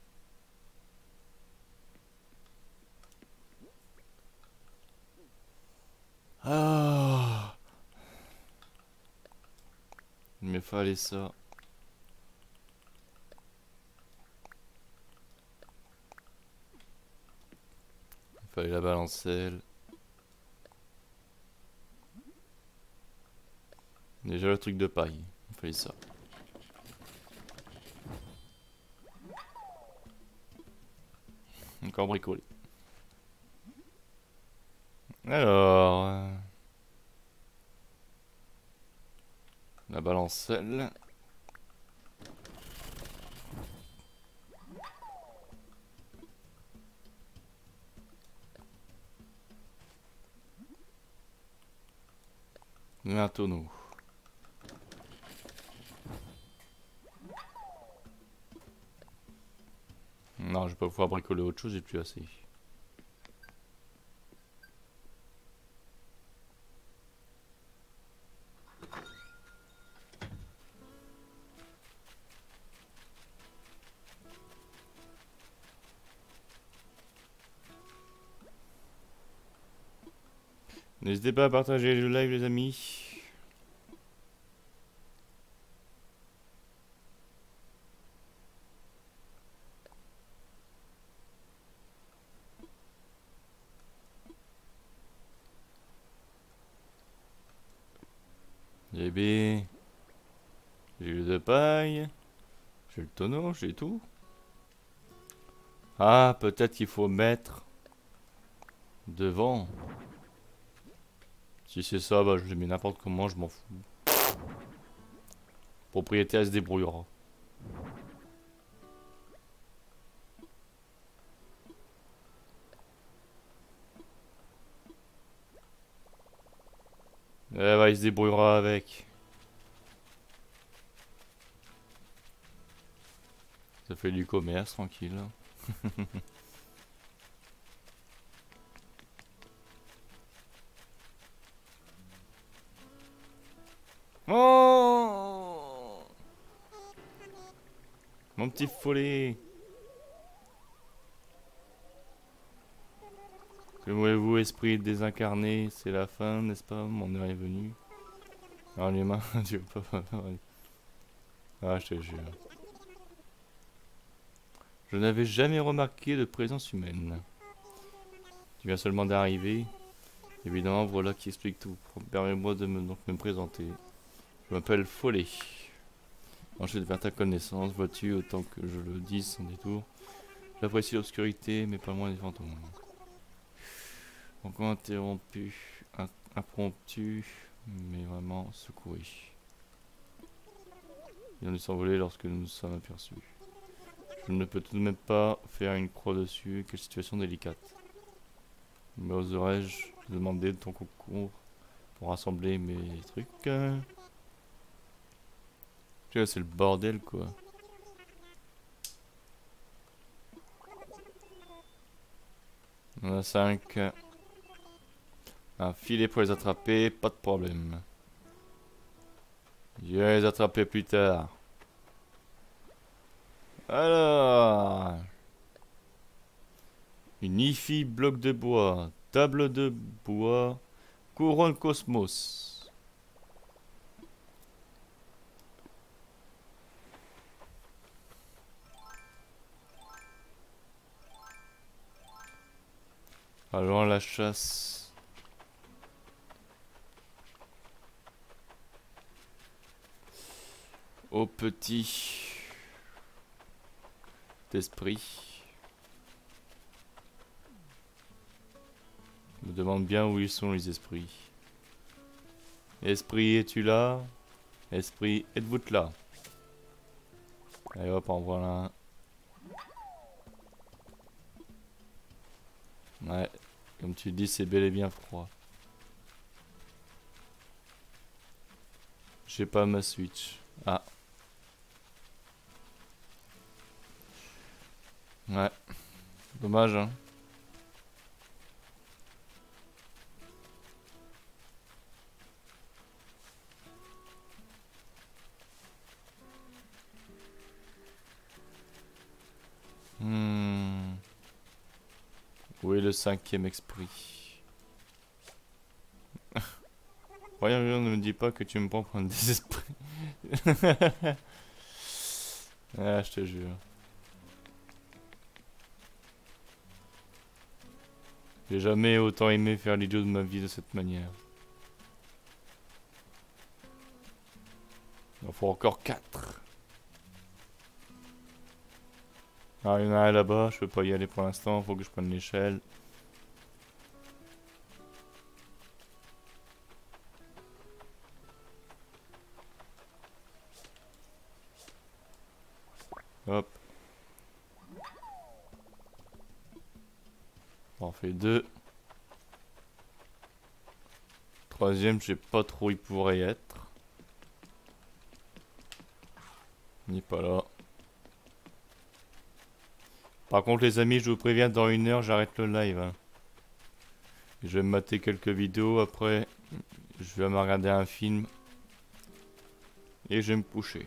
Speaker 1: Ah, il me fallait ça. Il fallait la balancelle. Déjà le truc de paille. Il fallait ça. Encore bricolé. Alors, la balancelle. Et un tonneau. Non, je vais pas pouvoir bricoler autre chose, j'ai plus assez. N'hésitez pas à partager le live, les amis. Bébé. J'ai eu de paille. J'ai le tonneau, j'ai tout. Ah, peut-être qu'il faut mettre devant. Si c'est ça, bah je le mets n'importe comment, je m'en fous. Propriétaire se débrouillera. Eh bah, il se débrouillera avec. Ça fait du commerce, tranquille. Oh, mon petit follet. Que voulez-vous, esprit désincarné? C'est la fin, n'est-ce pas? Mon heure est venue. Alors les mains, tu veux pas... Ah, je te jure. Je n'avais jamais remarqué de présence humaine. Tu viens seulement d'arriver. Évidemment, voilà qui explique tout. Permets-moi de donc me présenter. Je m'appelle Follet. Ensuite, vers ta connaissance, vois-tu, autant que je le dise sans détour. J'apprécie l'obscurité, mais pas moins des fantômes. Encore interrompu, impromptu, mais vraiment secoué. Il en est s'envoler lorsque nous nous sommes aperçus. Je ne peux tout de même pas faire une croix dessus, quelle situation délicate. Mais oserais-je te demander de ton concours pour rassembler mes trucs? Tu vois, c'est le bordel quoi. On a 5. Un filet pour les attraper, pas de problème. Je vais les attraper plus tard. Alors, une IFI bloc de bois, table de bois, couronne cosmos. Allons à la chasse. Au petit esprit. Je me demande bien où ils sont les esprits. Esprit, es-tu là? Esprit, êtes-vous là? Allez hop, en voilà un. Ouais, comme tu dis, c'est bel et bien froid. J'ai pas ma Switch. Ah. Ouais. Dommage, hein. Hmm. Où est le cinquième esprit? Voyons, ne me dis pas que tu me prends pour un désesprit. Ah, je te jure. J'ai jamais autant aimé faire l'idiot de ma vie de cette manière. Il en faut encore 4. Ah, il y en a un là-bas, je peux pas y aller pour l'instant, faut que je prenne l'échelle. Hop. On en fait 2. Troisième, je sais pas trop où il pourrait être. Il n'est pas là. Par contre les amis, je vous préviens, dans 1 heure j'arrête le live. Hein. Je vais me mater quelques vidéos, après je vais me regarder un film. Et je vais me coucher.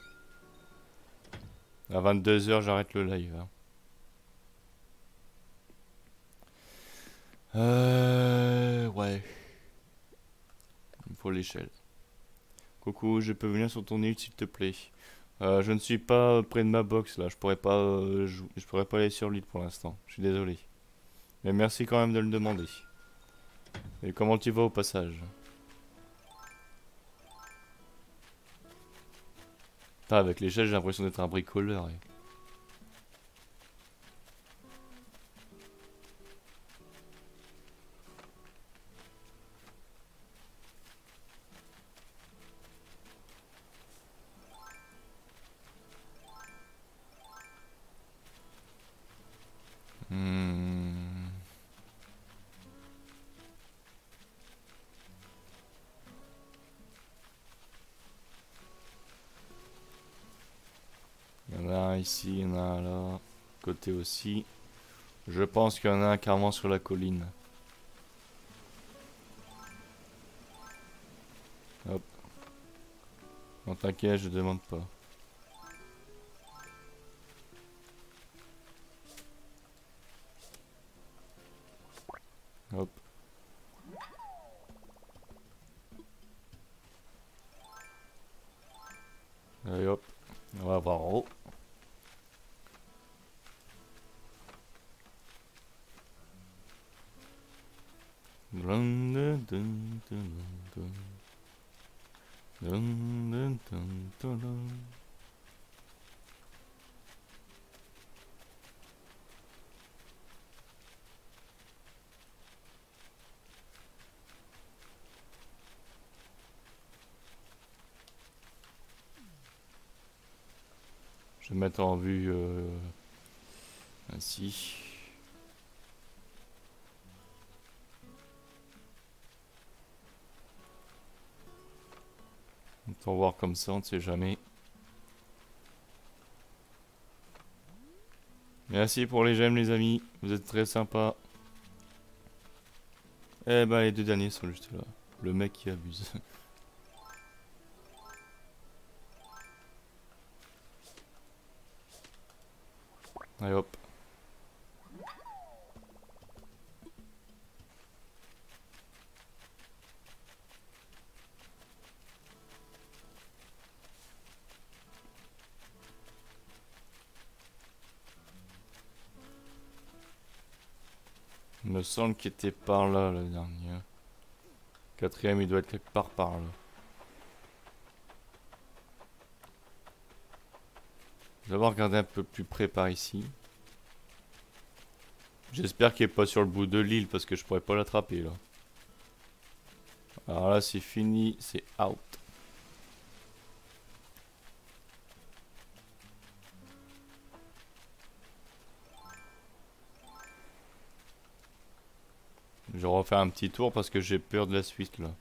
Speaker 1: À 22 h j'arrête le live. Hein. Ouais. Il me faut l'échelle. Coucou, je peux venir sur ton île s'il te plaît. Je ne suis pas près de ma box là, je pourrais pas aller sur l'île pour l'instant. Je suis désolé. Mais merci quand même de le demander. Et comment tu vas au passage? Ah, avec l'échelle, j'ai l'impression d'être un bricoleur. ici, il y en a un là. Côté aussi. Je pense qu'il y en a un carrément sur la colline. Hop. Non, t'inquiète, je demande pas. Hop. Allez hop. On va voir en haut. Dun, dun, dun, dun, dun. Dun, dun, dun, dun, dun. Je vais mettre en vue ainsi. Pour voir comme ça, on ne sait jamais. Merci pour les j'aime les amis, vous êtes très sympas. Eh ben les deux derniers sont juste là. Le mec qui abuse. Allez hop. Il me semble qu'il était par là le dernier. Quatrième, il doit être quelque part par là. Je vais regarder un peu plus près par ici. J'espère qu'il est pas sur le bout de l'île parce que je pourrais pas l'attraper là. Alors là c'est fini, c'est out. Je refais un petit tour parce que j'ai peur de la suite là.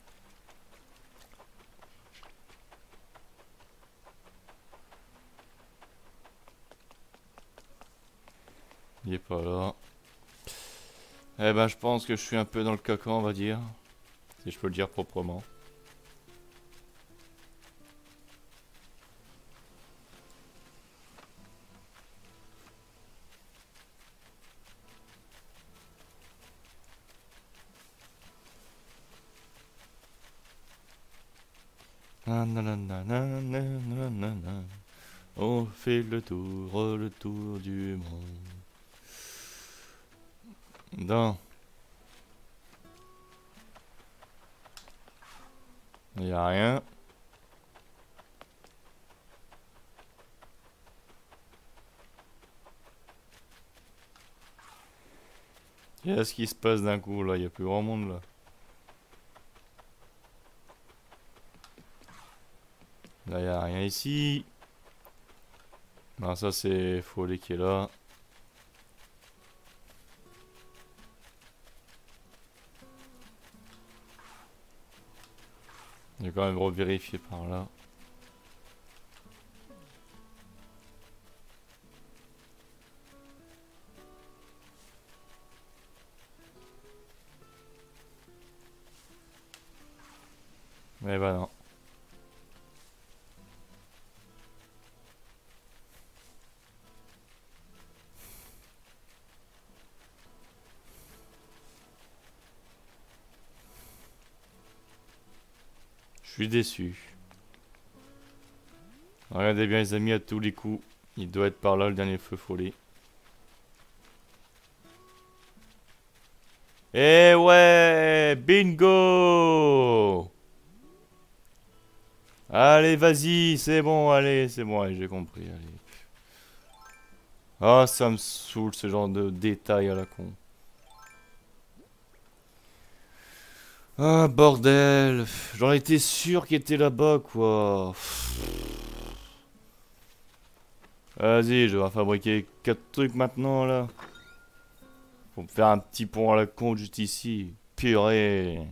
Speaker 1: Il est pas là. Eh ben je pense que je suis un peu dans le caca on va dire. Si je peux le dire proprement. Nananana. On fait le tour du monde. Non. Il y a rien. Qu'est-ce qui se passe d'un coup là? Il n'y a plus grand monde là. Là, il n'y a rien ici. Non, ça c'est Follet qui est là. Je vais quand même revérifier par là. Mais bah non. Je suis déçu. Regardez bien les amis à tous les coups. Il doit être par là le dernier feu Follet. Eh ouais, bingo! Allez, vas-y, c'est bon, allez, j'ai compris, allez. Ah, ça me saoule ce genre de détails à la con. Ah, bordel, j'en étais sûr qu'il était là-bas, quoi. Vas-y, je vais fabriquer 4 trucs maintenant, là. Faut me faire un petit pont à la con juste ici. Purée.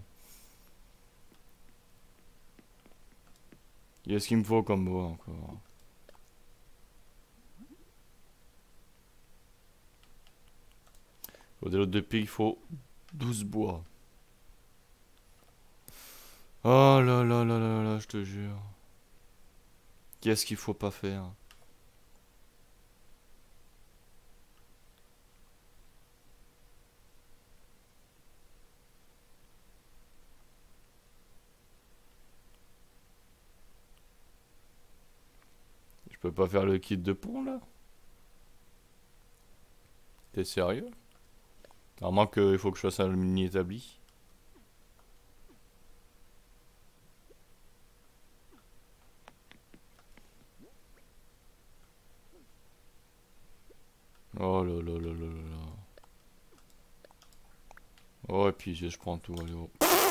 Speaker 1: Qu'est-ce qu'il me faut comme bois encore? Pour des lots de pique, il faut 12 bois. Oh là là là là là, je te jure. Qu'est-ce qu'il faut pas faire? Je peux pas faire le kit de pont là? T'es sérieux? À moins qu'il faut que je fasse un mini établi. Oh là là là là là là. Oh, et puis je prends tout, allez, oh.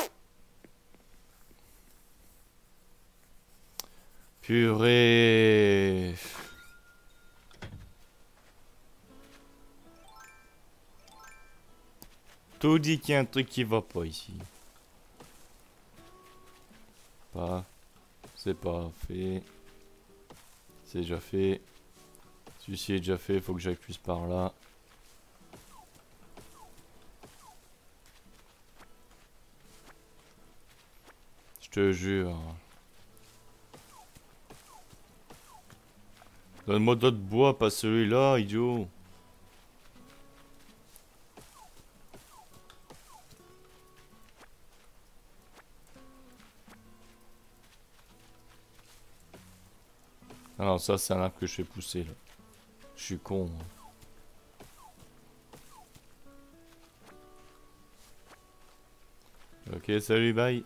Speaker 1: Purée. Tout dit qu'il y a un truc qui va pas ici. Pas. C'est pas fait. C'est déjà fait. Celui-ci est déjà fait, faut que j'aille plus par là. Je te jure. Donne-moi d'autres bois, pas celui-là, idiot. Alors ça, c'est un arbre que je fais pousser, là. Je suis con. Ok, salut, bye.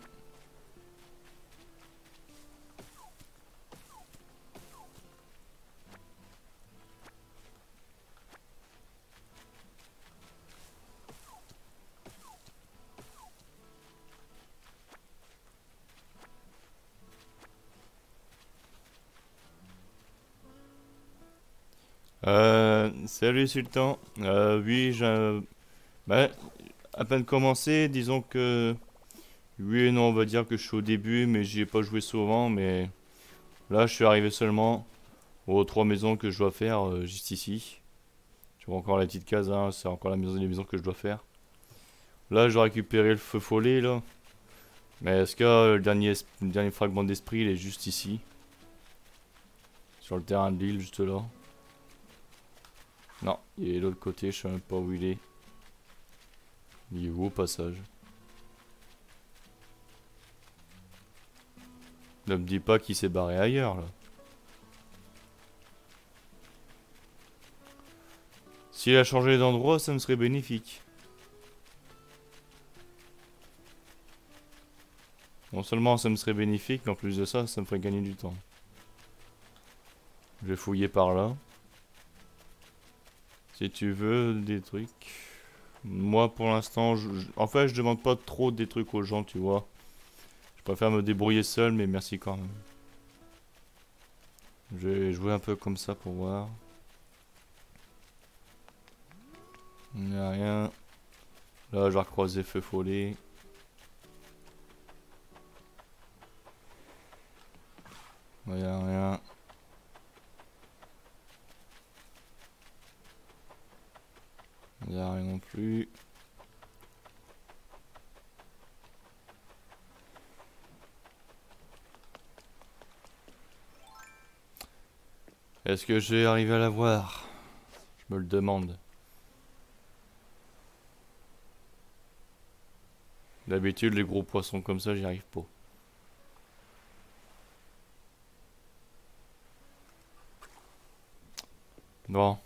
Speaker 1: Salut Sultan. Oui, bah, à peine commencé, disons que... Oui et non, on va dire que je suis au début, mais j'y ai pas joué souvent, mais... Là, je suis arrivé seulement aux 3 maisons que je dois faire, juste ici. Tu vois encore la petite case, hein, c'est encore les maisons que je dois faire. Là, je dois récupérer le feu follet, là. Mais est-ce que le dernier fragment d'esprit, il est juste ici? Sur le terrain de l'île, juste là. Non, il est de l'autre côté, je sais même pas où il est. Il est où au passage? Ne me dis pas qu'il s'est barré ailleurs, là. S'il a changé d'endroit, ça me serait bénéfique. Non seulement ça me serait bénéfique, mais en plus de ça, ça me ferait gagner du temps. Je vais fouiller par là. Si tu veux des trucs. Moi, pour l'instant, en fait, je demande pas trop des trucs aux gens, tu vois. Je préfère me débrouiller seul, mais merci quand même. Je vais jouer un peu comme ça pour voir. Il n'y a rien. Là, je vais recroiser feu follet. Il n'y a rien. Il n'y a rien non plus. Est-ce que je vais arriver à la voir? Je me le demande. D'habitude, les gros poissons comme ça, j'y arrive pas. Bon.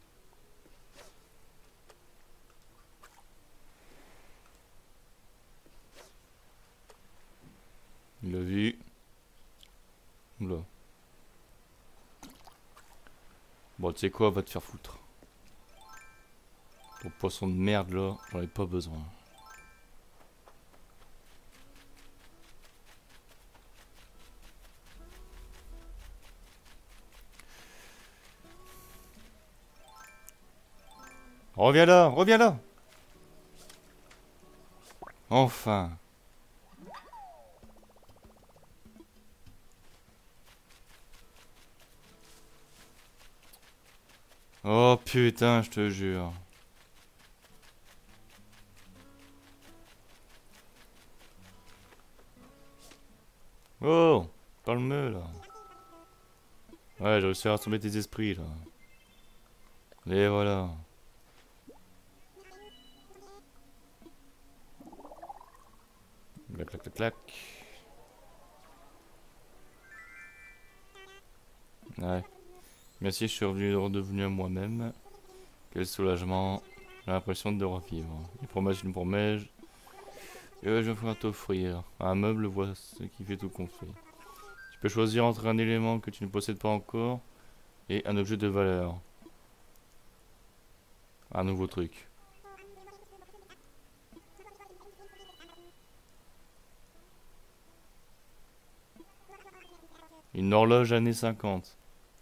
Speaker 1: Il l'a vu. Oula. Bon, tu sais quoi, va te faire foutre. Ton poisson de merde là, j'en ai pas besoin. Reviens là, reviens là. Enfin. Oh putain, je te jure. Oh, parle-moi là. Ouais, j'ai réussi à rassembler tes esprits là. Et voilà. Clac, clac, clac, clac. Ouais. Merci, je suis redevenu à moi-même. Quel soulagement. J'ai l'impression de revivre. Une promesse. Je vais t'offrir. Un meuble, voit ce qui fait tout construit. Tu peux choisir entre un élément que tu ne possèdes pas encore et un objet de valeur. Un nouveau truc. Une horloge années 50.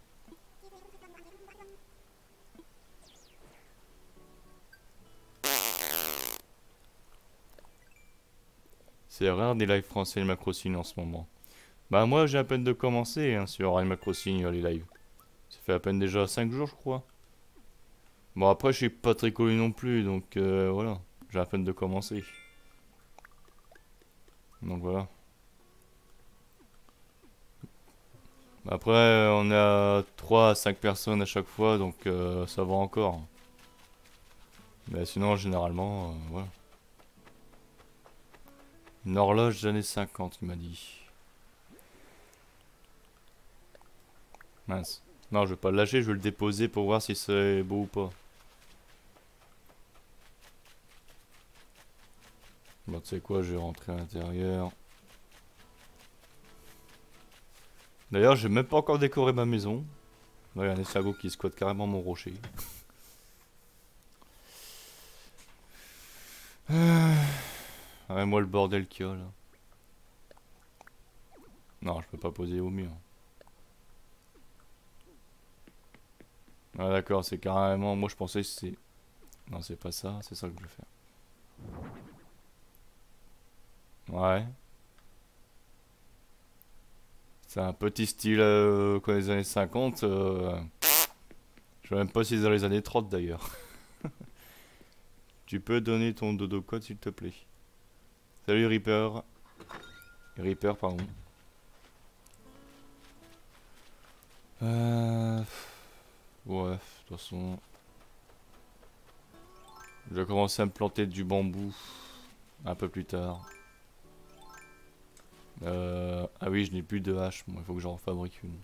Speaker 1: C'est rare des lives français Animal Crossing en ce moment. Bah moi j'ai à peine de commencer hein, sur Animal Crossing les lives. Ça fait à peine déjà 5 jours je crois. Bon après je suis pas très connu non plus donc voilà. J'ai à peine de commencer. Donc voilà. Après on est à 3 à 5 personnes à chaque fois donc ça va encore. Mais sinon généralement voilà. Une horloge des années 50 il m'a dit. Mince. Non je vais pas le lâcher, je vais le déposer pour voir si c'est beau ou pas. Bon tu sais quoi, je vais rentrer à l'intérieur. D'ailleurs j'ai même pas encore décoré ma maison. Ouais, il y a un escargot qui squatte carrément mon rocher. Ouais, moi le bordel qu'il y a là. Non, je peux pas poser au mur. Ah d'accord, c'est carrément... Moi je pensais que c'est... Non, c'est pas ça, c'est ça que je vais faire. Ouais. C'est un petit style comme les années 50. Je sais même pas si c'est dans les années 30 d'ailleurs. Tu peux donner ton dodo code s'il te plaît. Salut Reaper. Reaper, pardon. Ouais, de toute façon... Je vais commencer à me planter du bambou un peu plus tard. Ah oui, je n'ai plus de hache, moi il faut que j'en fabrique une.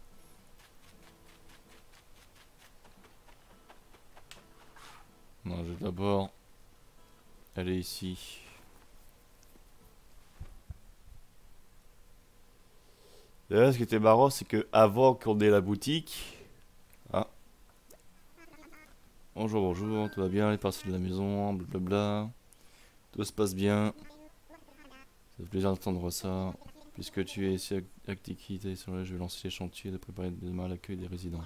Speaker 1: Non, je vais d'abord aller ici. D'ailleurs, ce qui était marrant, c'est que avant qu'on ait la boutique... Ah, bonjour, bonjour, tout va bien, les parties de la maison, blablabla. Tout se passe bien. Ça fait plaisir d'entendre ça. Puisque tu es ici activité sur je vais lancer les chantiers de préparer demain l'accueil des résidents.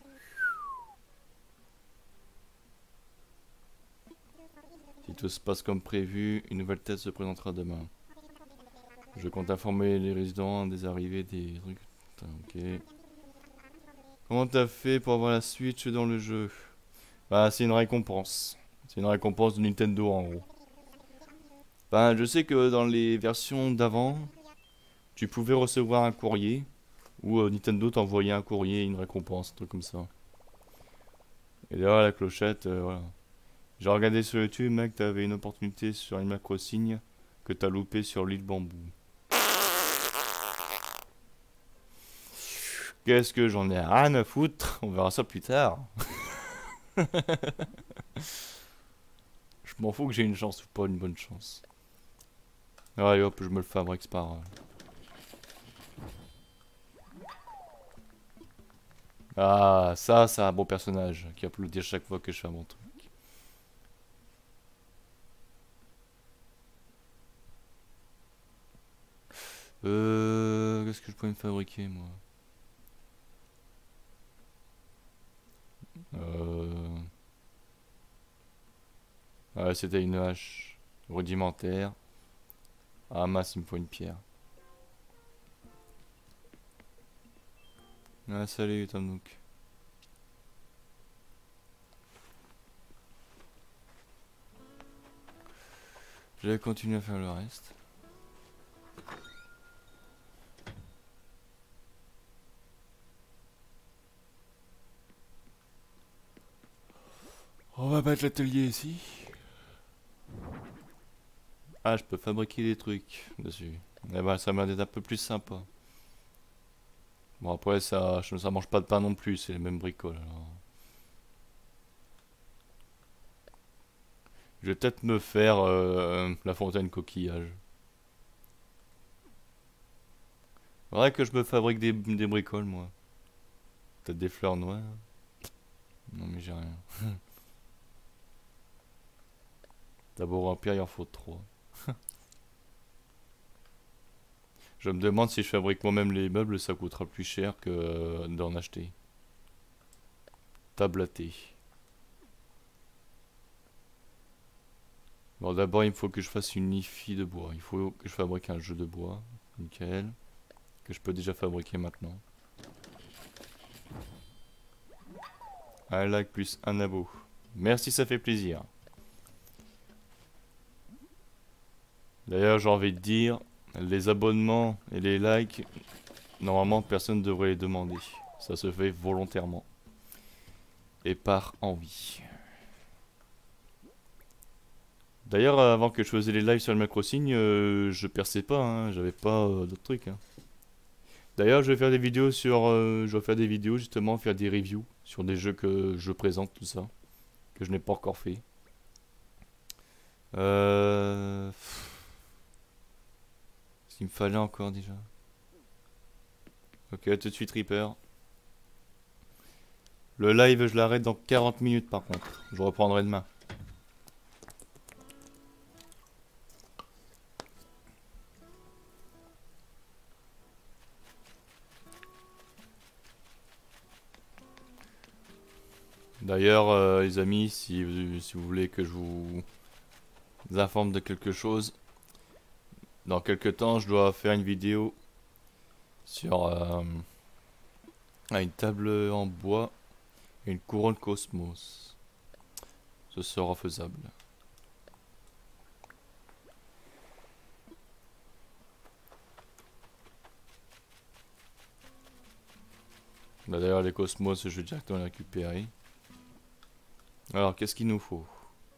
Speaker 1: Si tout se passe comme prévu, une nouvelle tête se présentera demain. Je compte informer les résidents des arrivées des trucs. Putain, ok. Comment t'as fait pour avoir la Switch dans le jeu? Bah, c'est une récompense. C'est une récompense de Nintendo en gros. Bah, je sais que dans les versions d'avant, tu pouvais recevoir un courrier. Ou Nintendo t'envoyait un courrier, une récompense, un truc comme ça. Et là, la clochette, voilà. J'ai regardé sur YouTube, mec, t'avais une opportunité sur Animal Crossing que t'as loupé sur l'île Bambou. Qu'est-ce que j'en ai rien à foutre? On verra ça plus tard. Je m'en fous que j'ai une chance ou pas une bonne chance. Allez hop, je me le fabrique par... Ah, ça, c'est un bon personnage qui applaudit à chaque fois que je fais un bon truc. Qu'est-ce que je pourrais me fabriquer, moi? Euh... Ouais, c'était une hache rudimentaire. Ah, mince, il me faut une pierre. Ah, salut, Tom Nook. Je vais continuer à faire le reste. On va mettre l'atelier ici. Ah, je peux fabriquer des trucs dessus. Eh ben, ça m'a l'air d'être un peu plus sympa. Bon, après, ça mange pas de pain non plus, c'est les mêmes bricoles. Alors. Je vais peut-être me faire la fontaine coquillage. Faudrait que je me fabrique des bricoles, moi. Peut-être des fleurs noires. Non, mais j'ai rien. D'abord, Empire, il en faut 3. Je me demande si je fabrique moi-même les meubles, ça coûtera plus cher que d'en acheter. Table à thé. Bon, d'abord, il faut que je fasse une IFI de bois. Il faut que je fabrique un jeu de bois. Nickel. Que je peux déjà fabriquer maintenant. Un like plus un abo. Merci, ça fait plaisir. D'ailleurs, j'ai envie de dire, les abonnements et les likes, normalement, personne ne devrait les demander. Ça se fait volontairement. Et par envie. D'ailleurs, avant que je faisais les lives sur le Macrocine, je perçais pas, hein, j'avais pas d'autres trucs. Hein. D'ailleurs, je vais faire des vidéos sur, je vais faire des vidéos justement, faire des reviews sur des jeux que je présente, tout ça, que je n'ai pas encore fait. Euh... Ce qu'il me fallait encore déjà. Ok, tout de suite Reaper. Le live, je l'arrête dans 40 minutes par contre. Je reprendrai demain. D'ailleurs, les amis, si vous voulez que je vous informe de quelque chose, dans quelques temps, je dois faire une vidéo sur une table en bois et une couronne cosmos. Ce sera faisable. Bah, d'ailleurs, les cosmos, je vais directement les récupérer. Alors, qu'est-ce qu'il nous faut?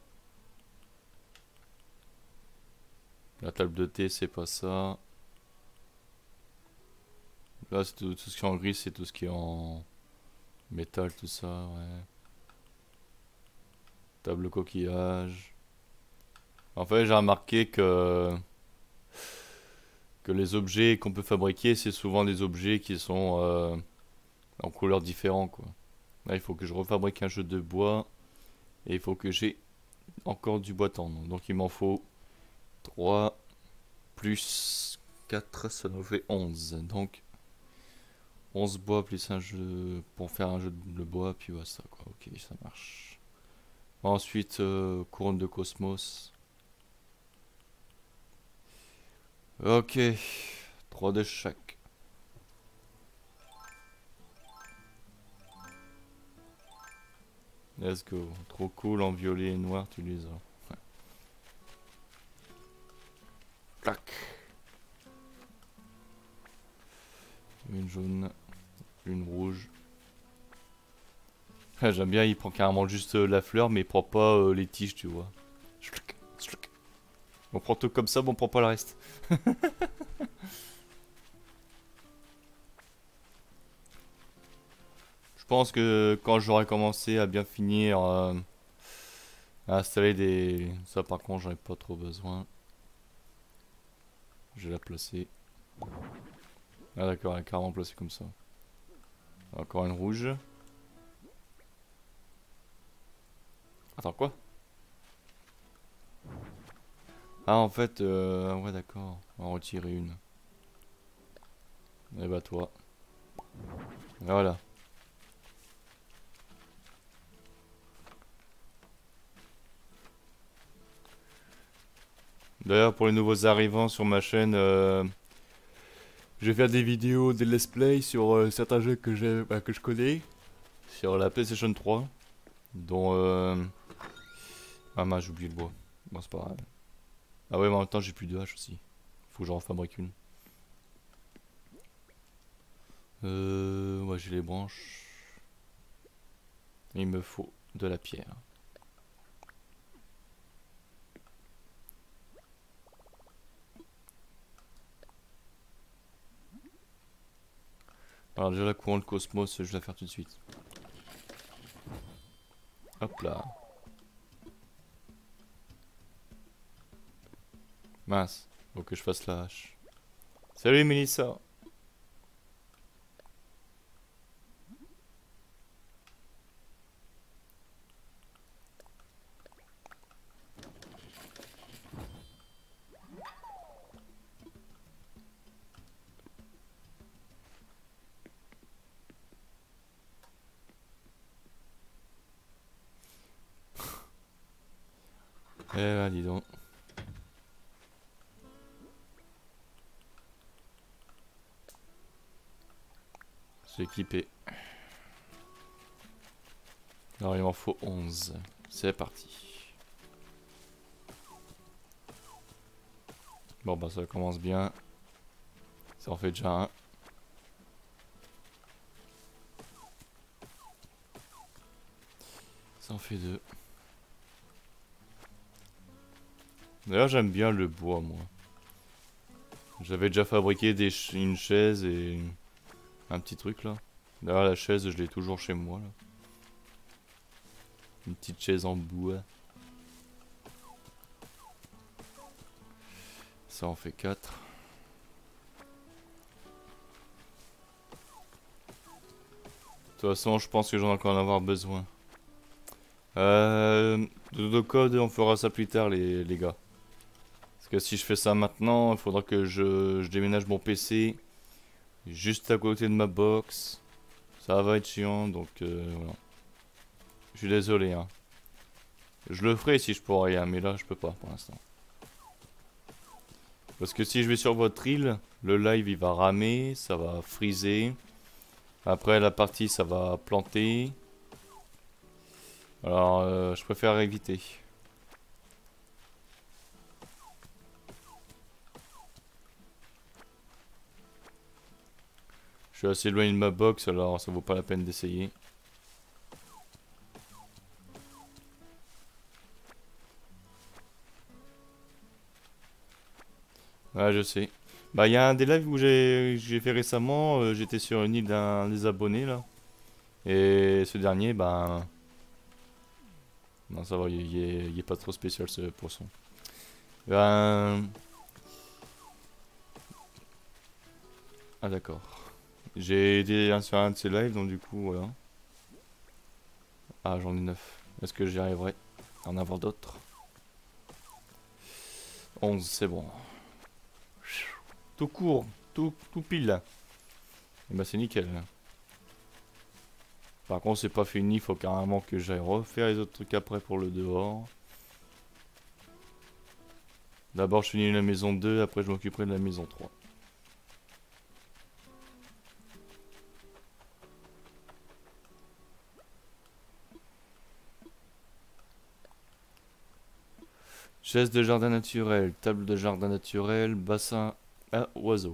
Speaker 1: La table de thé, c'est pas ça. Là, c'est tout ce qui est en gris, c'est tout ce qui est en métal, tout ça, ouais. Table coquillage. En fait, j'ai remarqué que les objets qu'on peut fabriquer, c'est souvent des objets qui sont en couleurs différentes, quoi. Là, il faut que je refabrique un jeu de bois. Et il faut que j'ai encore du bois tendre. Donc il m'en faut 3 plus 4, ça nous fait 11. Donc 11 bois plus un jeu pour faire un jeu de bois, puis voilà ça quoi. Ok, ça marche. Ensuite, couronne de cosmos. Ok, 3 de chaque. Let's go. Trop cool en violet et noir, tu les as. Ouais. Clac. Une jaune, une rouge. J'aime bien, il prend carrément juste la fleur, mais il prend pas les tiges, tu vois. On prend tout comme ça, mais on prend pas le reste. Je pense que quand j'aurai commencé à bien finir à installer des... Ça par contre, j'en ai pas trop besoin. Je vais la placer. Ah d'accord, elle est carrément placée comme ça. Encore une rouge. Attends, quoi? Ah en fait, ouais d'accord, on va en retirer une. Et bah toi. Voilà. D'ailleurs, pour les nouveaux arrivants sur ma chaîne, je vais faire des vidéos, des let's play sur certains jeux que je connais. Sur la PlayStation 3. Dont... Ah mince, j'ai oublié le bois. Bon, c'est pas grave. Ah ouais, mais en même temps, j'ai plus de hache aussi. Faut que j'en fabrique une. Ouais, j'ai les branches. Il me faut de la pierre. Alors déjà la couronne cosmos, je vais la faire tout de suite. Hop là. Mince, faut que je fasse la hache. Salut Mélissa. Eh ben dis donc. C'est équipé. Alors il m'en faut 11. C'est parti. Bon bah ça commence bien. Ça en fait déjà un. Ça en fait deux. D'ailleurs j'aime bien le bois moi. J'avais déjà fabriqué une chaise et un petit truc là. D'ailleurs la chaise je l'ai toujours chez moi là. Une petite chaise en bois. Ça en fait 4. De toute façon je pense que j'en ai encore en avoir besoin. De code on fera ça plus tard les gars. Parce que si je fais ça maintenant, il faudra que je déménage mon PC juste à côté de ma box. Ça va être chiant, donc voilà. Je suis désolé, hein. Je le ferai si je pourrais, hein, mais là je peux pas pour l'instant. Parce que si je vais sur votre île, le live il va ramer, ça va freezer. Après la partie ça va planter. Alors je préfère éviter. Je suis assez éloigné de ma box, alors ça vaut pas la peine d'essayer. Ouais, je sais. Bah, il y a un des lives où j'ai fait récemment, j'étais sur une île d'un des abonnés là. Et ce dernier, bah. Non, ça va, il est pas trop spécial ce poisson. Ben. Ah, d'accord. J'ai aidé sur un de ces lives, donc du coup, voilà. Ah, j'en ai 9. Est-ce que j'y arriverai à en avoir d'autres? 11, c'est bon. Tout court, tout pile. Et bah, c'est nickel. Par contre, c'est pas fini, faut carrément que j'aille refaire les autres trucs après pour le dehors. D'abord, je finis la maison 2, après, je m'occuperai de la maison 3. Chaise de jardin naturel, table de jardin naturel, bassin à oiseaux.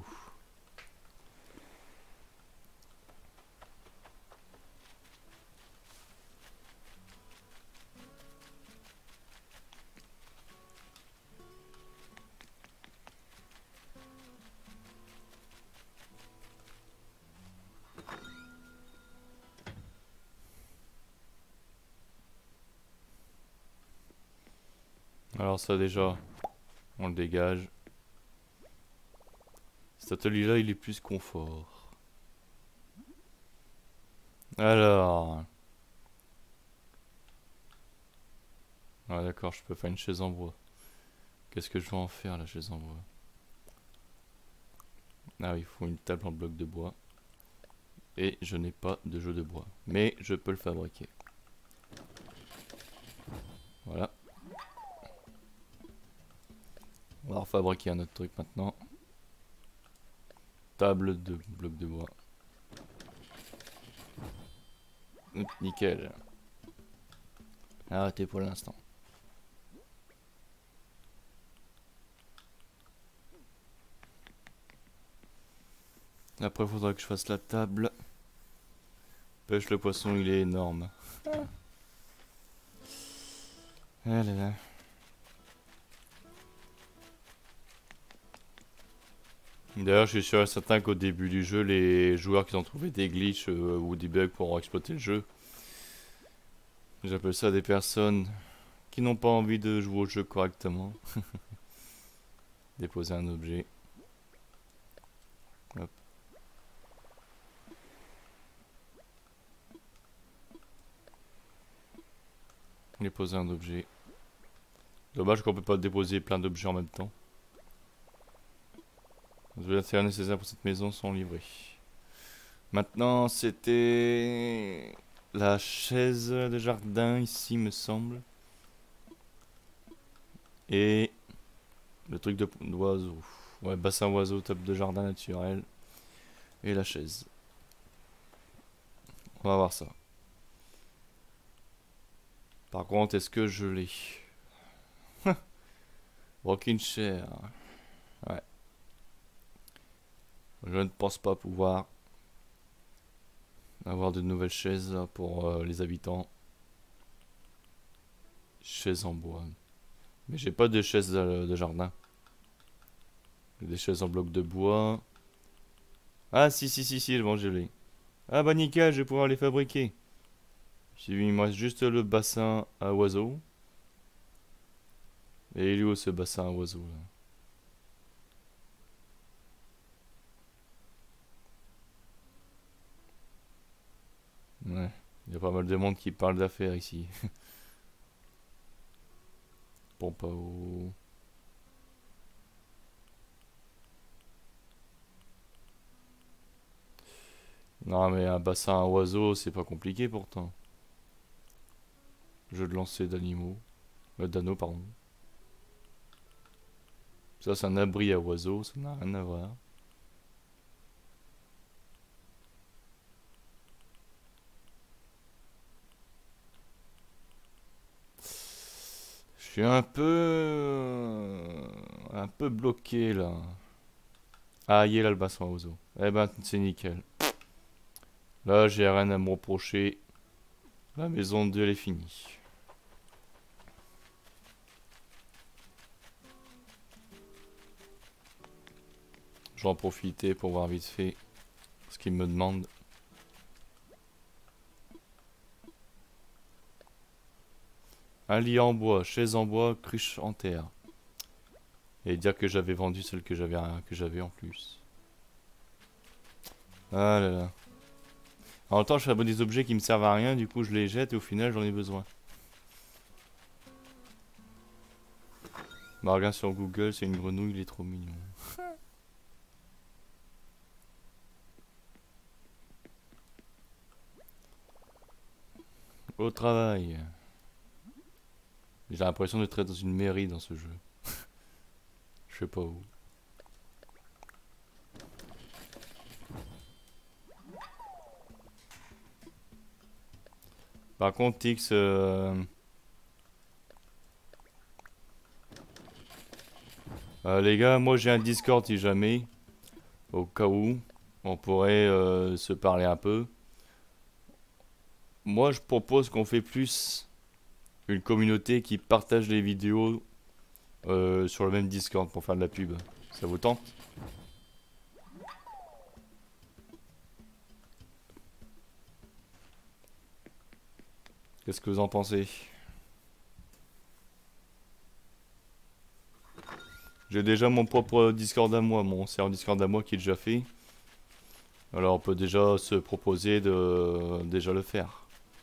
Speaker 1: Alors ça déjà, on le dégage. Cet atelier-là, il est plus confort. Alors... Ah d'accord, je peux faire une chaise en bois. Qu'est-ce que je vais en faire, la chaise en bois? Ah oui, il faut une table en bloc de bois. Et je n'ai pas de jeu de bois. Mais je peux le fabriquer. Voilà. On va refabriquer un autre truc maintenant. Table de bloc de bois. Nickel. Arrêtez pour l'instant. Après, il faudra que je fasse la table. Pêche le poisson, il est énorme. Ah là là. D'ailleurs, je suis sûr et certain qu'au début du jeu, les joueurs qui ont trouvé des glitches ou des bugs pour exploiter le jeu, j'appelle ça des personnes qui n'ont pas envie de jouer au jeu correctement. Déposer un objet. Hop. Déposer un objet. Dommage qu'on peut pas déposer plein d'objets en même temps. Les matériaux nécessaires pour cette maison sont livrés. Maintenant, c'était la chaise de jardin ici, me semble. Et le truc d'oiseau. Ouais, bassin oiseau, top de jardin naturel. Et la chaise. On va voir ça. Par contre, est-ce que je l'ai? Rocking chair. Ouais. Je ne pense pas pouvoir avoir de nouvelles chaises là, pour les habitants. Chaises en bois. Mais j'ai pas de chaises de jardin. J'ai des chaises en bloc de bois. Ah si, bon je l'ai. Ah bah nickel, je vais pouvoir les fabriquer. Il me reste juste le bassin à oiseaux. Et il est où ce bassin à oiseaux là? Ouais, il y a pas mal de monde qui parle d'affaires ici. Pompe à eau. Non mais un bassin à oiseaux, c'est pas compliqué pourtant. Jeu de lancer d'animaux. D'anneaux, pardon. Ça c'est un abri à oiseaux, ça n'a rien à voir. Je suis un peu bloqué là. Ah, il est là le bassin à oiseaux. Eh ben, c'est nickel. Là, j'ai rien à me reprocher. La maison de elle est finie. Je vais en profiter pour voir vite fait ce qu'il me demande. Un lit en bois, chaise en bois, cruche en terre. Et dire que j'avais vendu celle que j'avais en plus. Ah là là. En même temps, je fabrique des objets qui me servent à rien, du coup je les jette et au final j'en ai besoin. Bah regarde sur Google, c'est une grenouille, il est trop mignon. Au travail. J'ai l'impression d'être dans une mairie dans ce jeu. Je sais pas où. Par contre, Tix, les gars, moi j'ai un Discord si jamais, au cas où, on pourrait se parler un peu. Moi je propose qu'on fait plus une communauté qui partage les vidéos sur le même Discord pour faire de la pub. Ça vous tente? Qu'est-ce que vous en pensez? J'ai déjà mon propre Discord à moi, mon serveur Discord à moi qui est déjà fait. Alors on peut déjà se proposer de déjà le faire.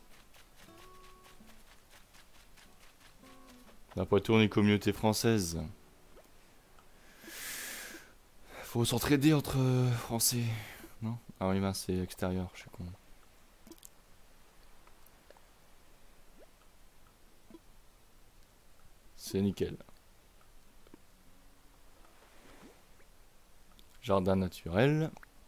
Speaker 1: Après tout, on est une communauté française. Faut s'entraider entre Français. Non? Ah oui, mince, c'est extérieur, je suis con. C'est nickel. Jardin naturel.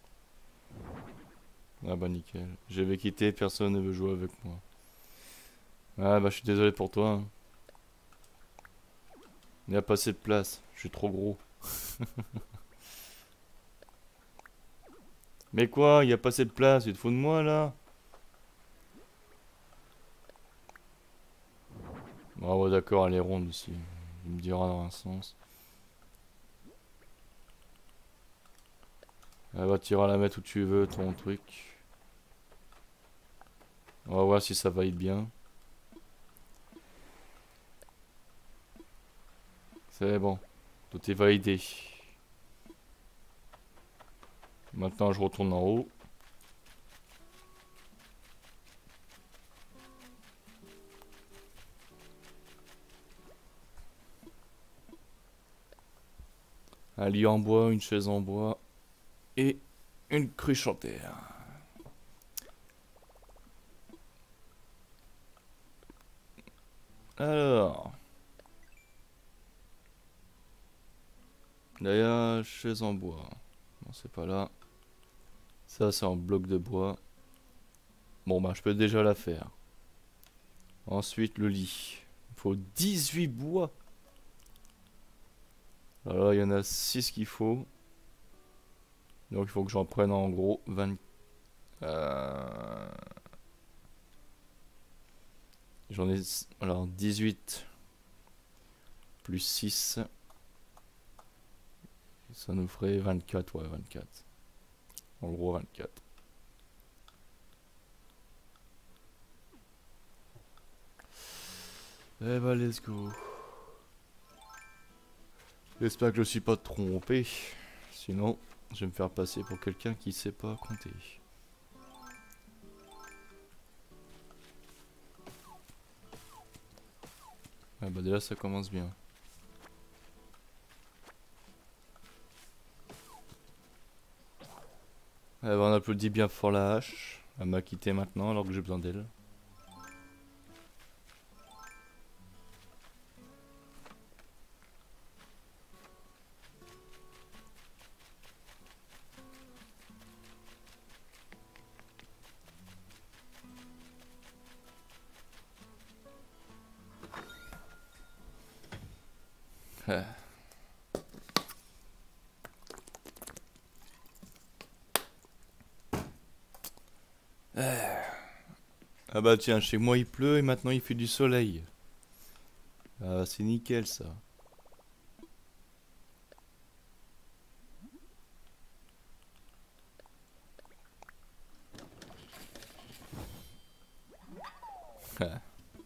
Speaker 1: Ah bah nickel. Je vais quitter, personne ne veut jouer avec moi. Ah bah je suis désolé pour toi, hein. Il n'y a pas assez de place, je suis trop gros. Mais quoi, il n'y a pas assez de place, tu te fous de moi là? Ah ouais d'accord, elle est ronde ici. Il me dira dans un sens. Va, tu iras la mettre où tu veux, ton truc. On va voir si ça valide bien. C'est bon. Tout est validé. Maintenant, je retourne en haut. Un lit en bois, une chaise en bois et une cruche en terre. Alors, d'ailleurs, chaise en bois. Non, c'est pas là. Ça, c'est en bloc de bois. Bon, bah, je peux déjà la faire. Ensuite, le lit. Il faut 18 bois. Alors, il y en a 6 qu'il faut. Donc, il faut que j'en prenne en gros 20. J'en ai. Alors, 18 plus 6. Ça nous ferait 24, ouais, 24. En gros, 24. Eh bah, let's go. J'espère que je suis pas trompé. Sinon, je vais me faire passer pour quelqu'un qui sait pas compter. Ah bah déjà ça commence bien. Ah bah on applaudit bien fort la hache. Elle m'a quitté maintenant alors que j'ai besoin d'elle. Ah. Ah bah tiens, chez moi il pleut et maintenant il fait du soleil. Ah c'est nickel ça. Ah.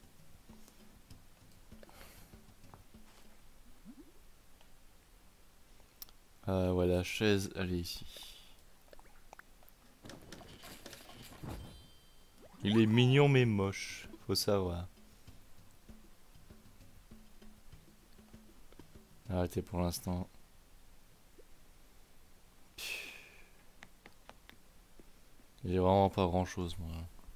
Speaker 1: Ah ouais la chaise elle est ici. Il est mignon mais moche, faut savoir. Arrêtez pour l'instant. J'ai vraiment pas grand chose moi.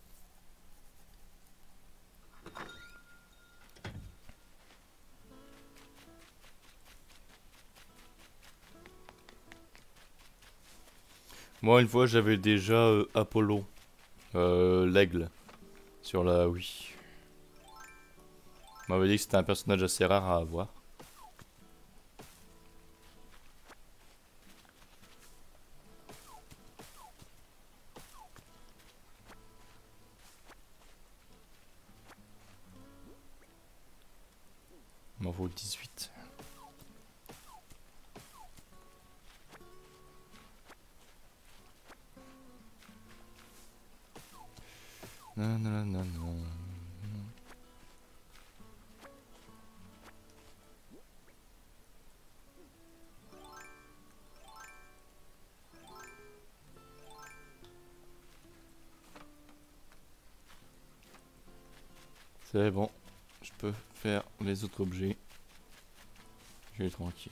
Speaker 1: Moi une fois j'avais déjà Apollo. L'aigle. Sur la Wii. On m'avait dit que c'était un personnage assez rare à avoir. Il m'en vaut 18. Non, non, non, non. C'est bon. Je peux faire les autres objets. Je suis tranquille.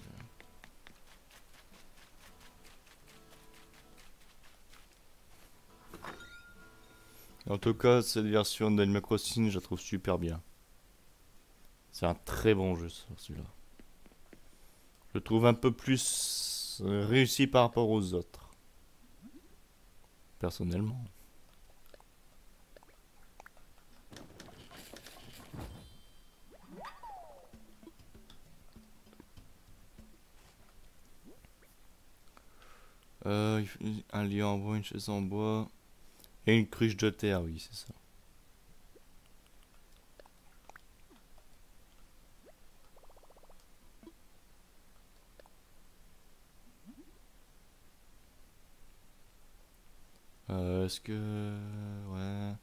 Speaker 1: En tout cas, cette version d'Animal Crossing, je la trouve super bien. C'est un très bon jeu, celui-là. Je le trouve un peu plus réussi par rapport aux autres. Personnellement. Un lit en bois, une chaise en bois. Et une cruche de terre, oui, c'est ça. Est-ce que... Ouais...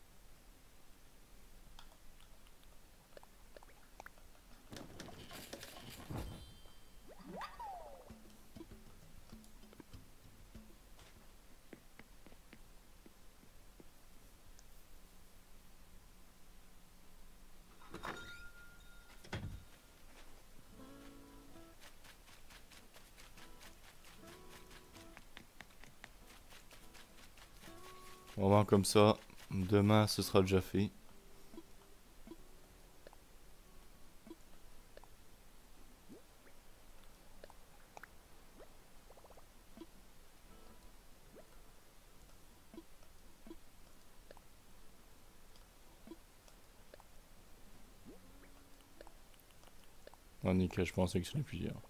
Speaker 1: On va voir comme ça. Demain, ce sera déjà fait. Ah, nickel, je pensais que ce n'est plus dire.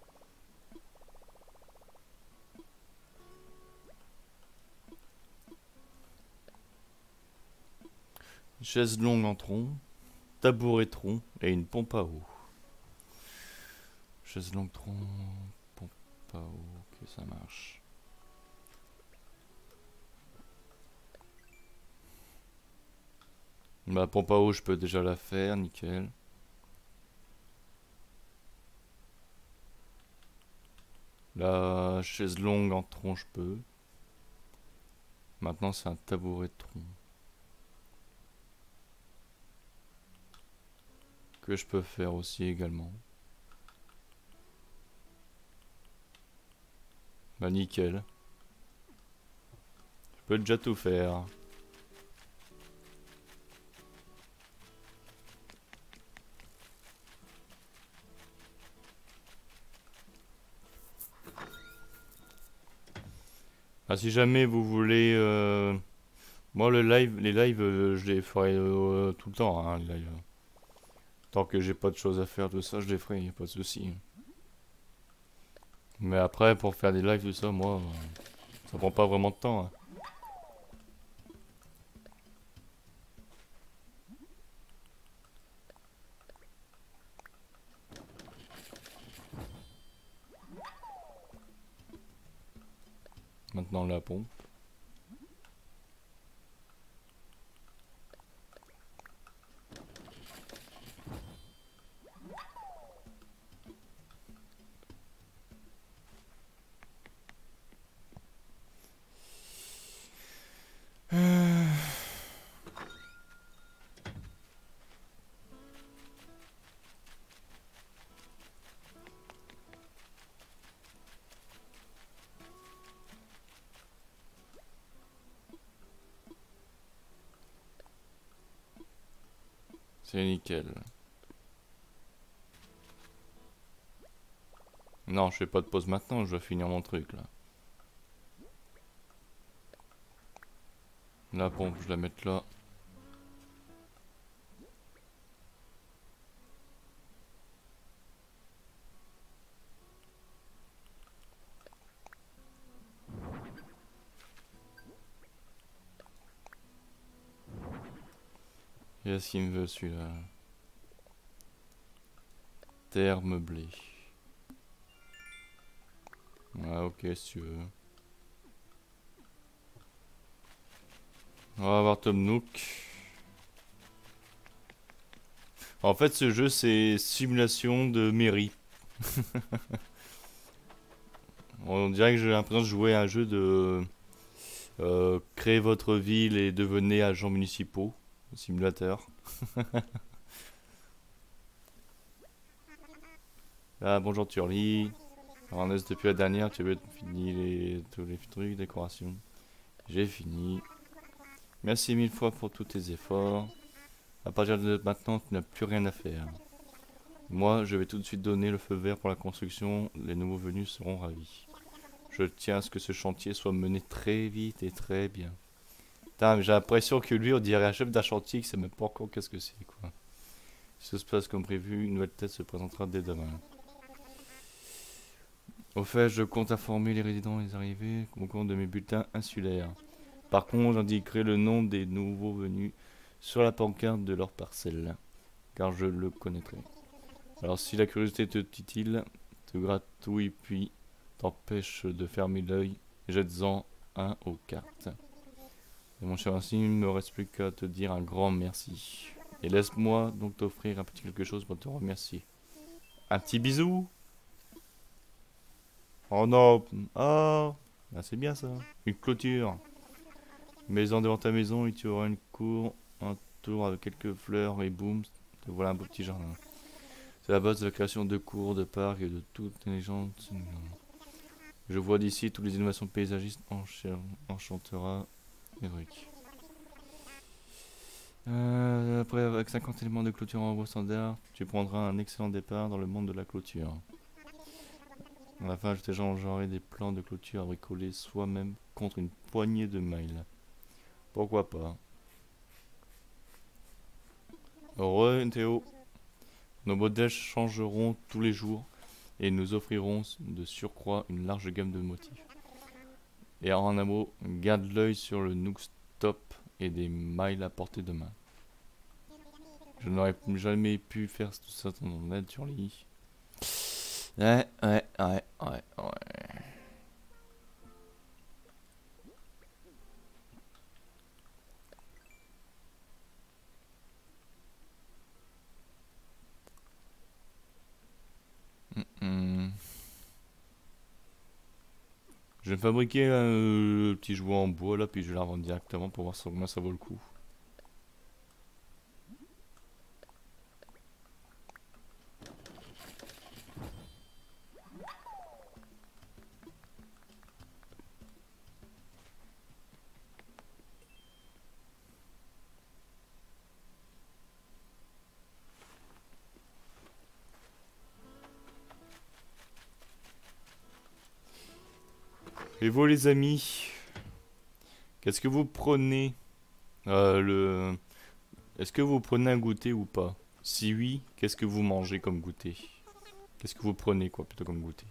Speaker 1: Chaise longue en tronc, tabouret tronc et une pompe à eau. Chaise longue tronc, pompe à eau, ok ça marche. Bah pompe à eau je peux déjà la faire, nickel. La chaise longue en tronc je peux. Maintenant c'est un tabouret de tronc. Que je peux faire aussi également. Bah nickel. Je peux déjà tout faire. Ah, si jamais vous voulez... Moi les lives je les ferai tout le temps, hein, les lives. Tant que j'ai pas de choses à faire, tout ça, je les ferai, y a pas de souci. Mais après, pour faire des lives, tout ça, moi, ça prend pas vraiment de temps. Hein. Maintenant, la pompe. C'est nickel. Non, je fais pas de pause maintenant, je dois finir mon truc là. La pompe, je la mets là. Qu'est-ce qu'il me veut celui-là? Terre meublée. Ouais, ok, si tu veux. On va voir Tom Nook. En fait, ce jeu, c'est simulation de mairie. On dirait que j'ai l'impression de jouer à un jeu de... créer votre ville et devenez agents municipaux. Simulateur. Ah, bonjour Turly. Alors, Ernest, depuis la dernière, tu as fini tous les trucs, décorations. J'ai fini. Merci mille fois pour tous tes efforts. À partir de maintenant, tu n'as plus rien à faire. Moi, je vais tout de suite donner le feu vert pour la construction. Les nouveaux venus seront ravis. Je tiens à ce que ce chantier soit mené très vite et très bien. Putain, mais j'ai l'impression que lui, on dirait un chef d'un chantier qui sait même pas encore qu'est-ce que c'est, quoi. Si tout se passe comme prévu, une nouvelle tête se présentera dès demain. Au fait, je compte informer les résidents et les arrivés au compte de mes bulletins insulaires. Par contre, j'indiquerai le nom des nouveaux venus sur la pancarte de leur parcelle, car je le connaîtrai. Alors si la curiosité te titille, te gratouille puis t'empêche de fermer l'œil, jette-en un aux cartes. Et mon cher Racine, il me reste plus qu'à te dire un grand merci. Et laisse-moi donc t'offrir un petit quelque chose pour te remercier. Un petit bisou. Oh non. Ah, ah c'est bien ça. Une clôture. Maison devant ta maison et tu auras une cour, un tour avec quelques fleurs et boum, te voilà un beau petit jardin. C'est la base de la création de cours, de parcs et de toute intelligence. Je vois d'ici toutes les innovations paysagistes enchantera Eric. Après, avec 50 éléments de clôture en bois standard, tu prendras un excellent départ dans le monde de la clôture. À la fin, je t'échangerai des plans de clôture à bricoler soi-même contre une poignée de mailles. Pourquoi pas? Heureux, Théo. Nos modèles changeront tous les jours et nous offrirons de surcroît une large gamme de motifs. Et en un mot, garde l'œil sur le Nook Stop et des mailles à portée de main. Je n'aurais jamais pu faire tout ça sans ton aide sur les i. Ouais. Je vais fabriquer un petit jouet en bois là, puis je vais la revendre directement pour voir combien ça vaut le coup. Et vous les amis, qu'est-ce que vous prenez Est-ce que vous prenez un goûter ou pas? Si oui, qu'est-ce que vous mangez comme goûter? Qu'est-ce que vous prenez quoi plutôt comme goûter?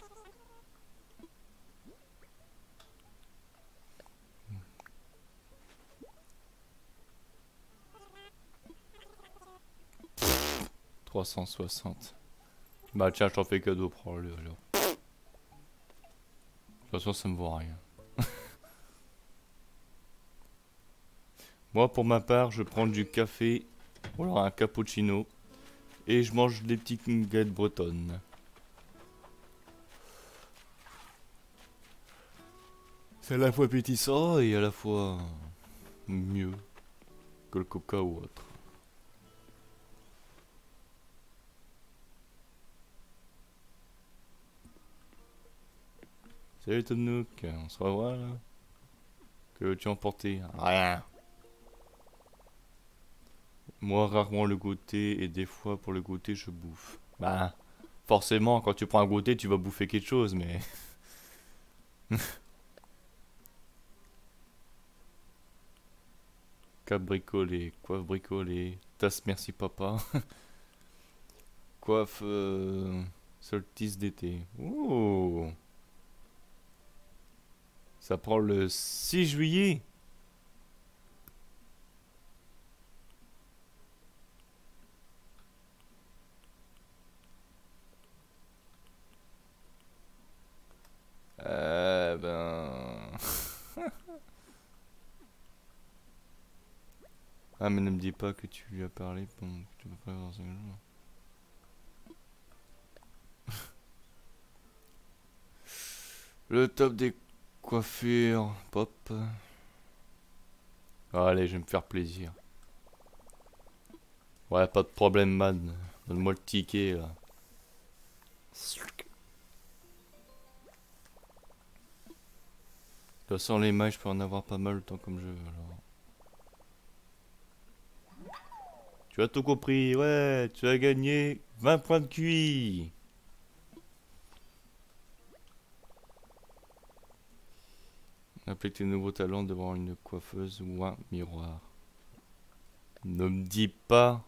Speaker 1: Pff, 360. Bah tiens, je t'en fais cadeau, prends-le alors. De toute façon, ça me vaut rien. Moi, pour ma part, je prends du café, ou alors un cappuccino, et je mange des petites galettes bretonnes. C'est à la fois appétissant et à la fois mieux que le coca ou autre. Salut Tom Nook, on se revoit là? Que veux-tu emporter? Rien. Moi, rarement le goûter, et des fois pour le goûter, je bouffe. Bah, forcément, quand tu prends un goûter, tu vas bouffer quelque chose, mais... Cap bricolé, coiffe bricolée, tasse merci papa, coiffe solstice d'été. Ouh, ça prend le 6 juillet. Ben... Ah mais ne me dis pas que tu lui as parlé, bon, tu peux pas avoir 5 jours. Le top des coiffures, pop. Allez, je vais me faire plaisir. Ouais, pas de problème, man. Donne-moi le ticket, là. De toute façon, les mailles, je peux en avoir pas mal le temps comme je veux, alors. Tu as tout compris, ouais, tu as gagné 20 points de QI. Applique tes nouveaux talents devant une coiffeuse ou un miroir. Ne me dis pas...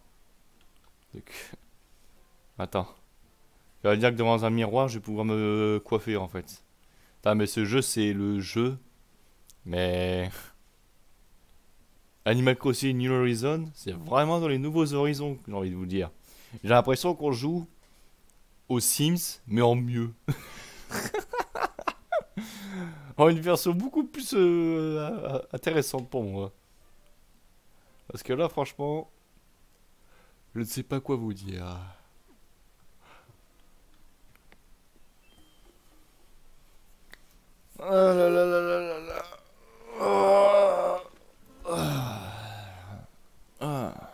Speaker 1: Attends. Ça veut dire que devant un miroir, je vais pouvoir me coiffer en fait. Putain, mais ce jeu, c'est le jeu. Mais... Animal Crossing New Horizon, c'est vraiment dans les nouveaux horizons, j'ai envie de vous dire. J'ai l'impression qu'on joue aux Sims, mais en mieux. En une version beaucoup plus intéressante pour moi. Parce que là, franchement, je ne sais pas quoi vous dire. Ah là là là là là là. Ah, ah.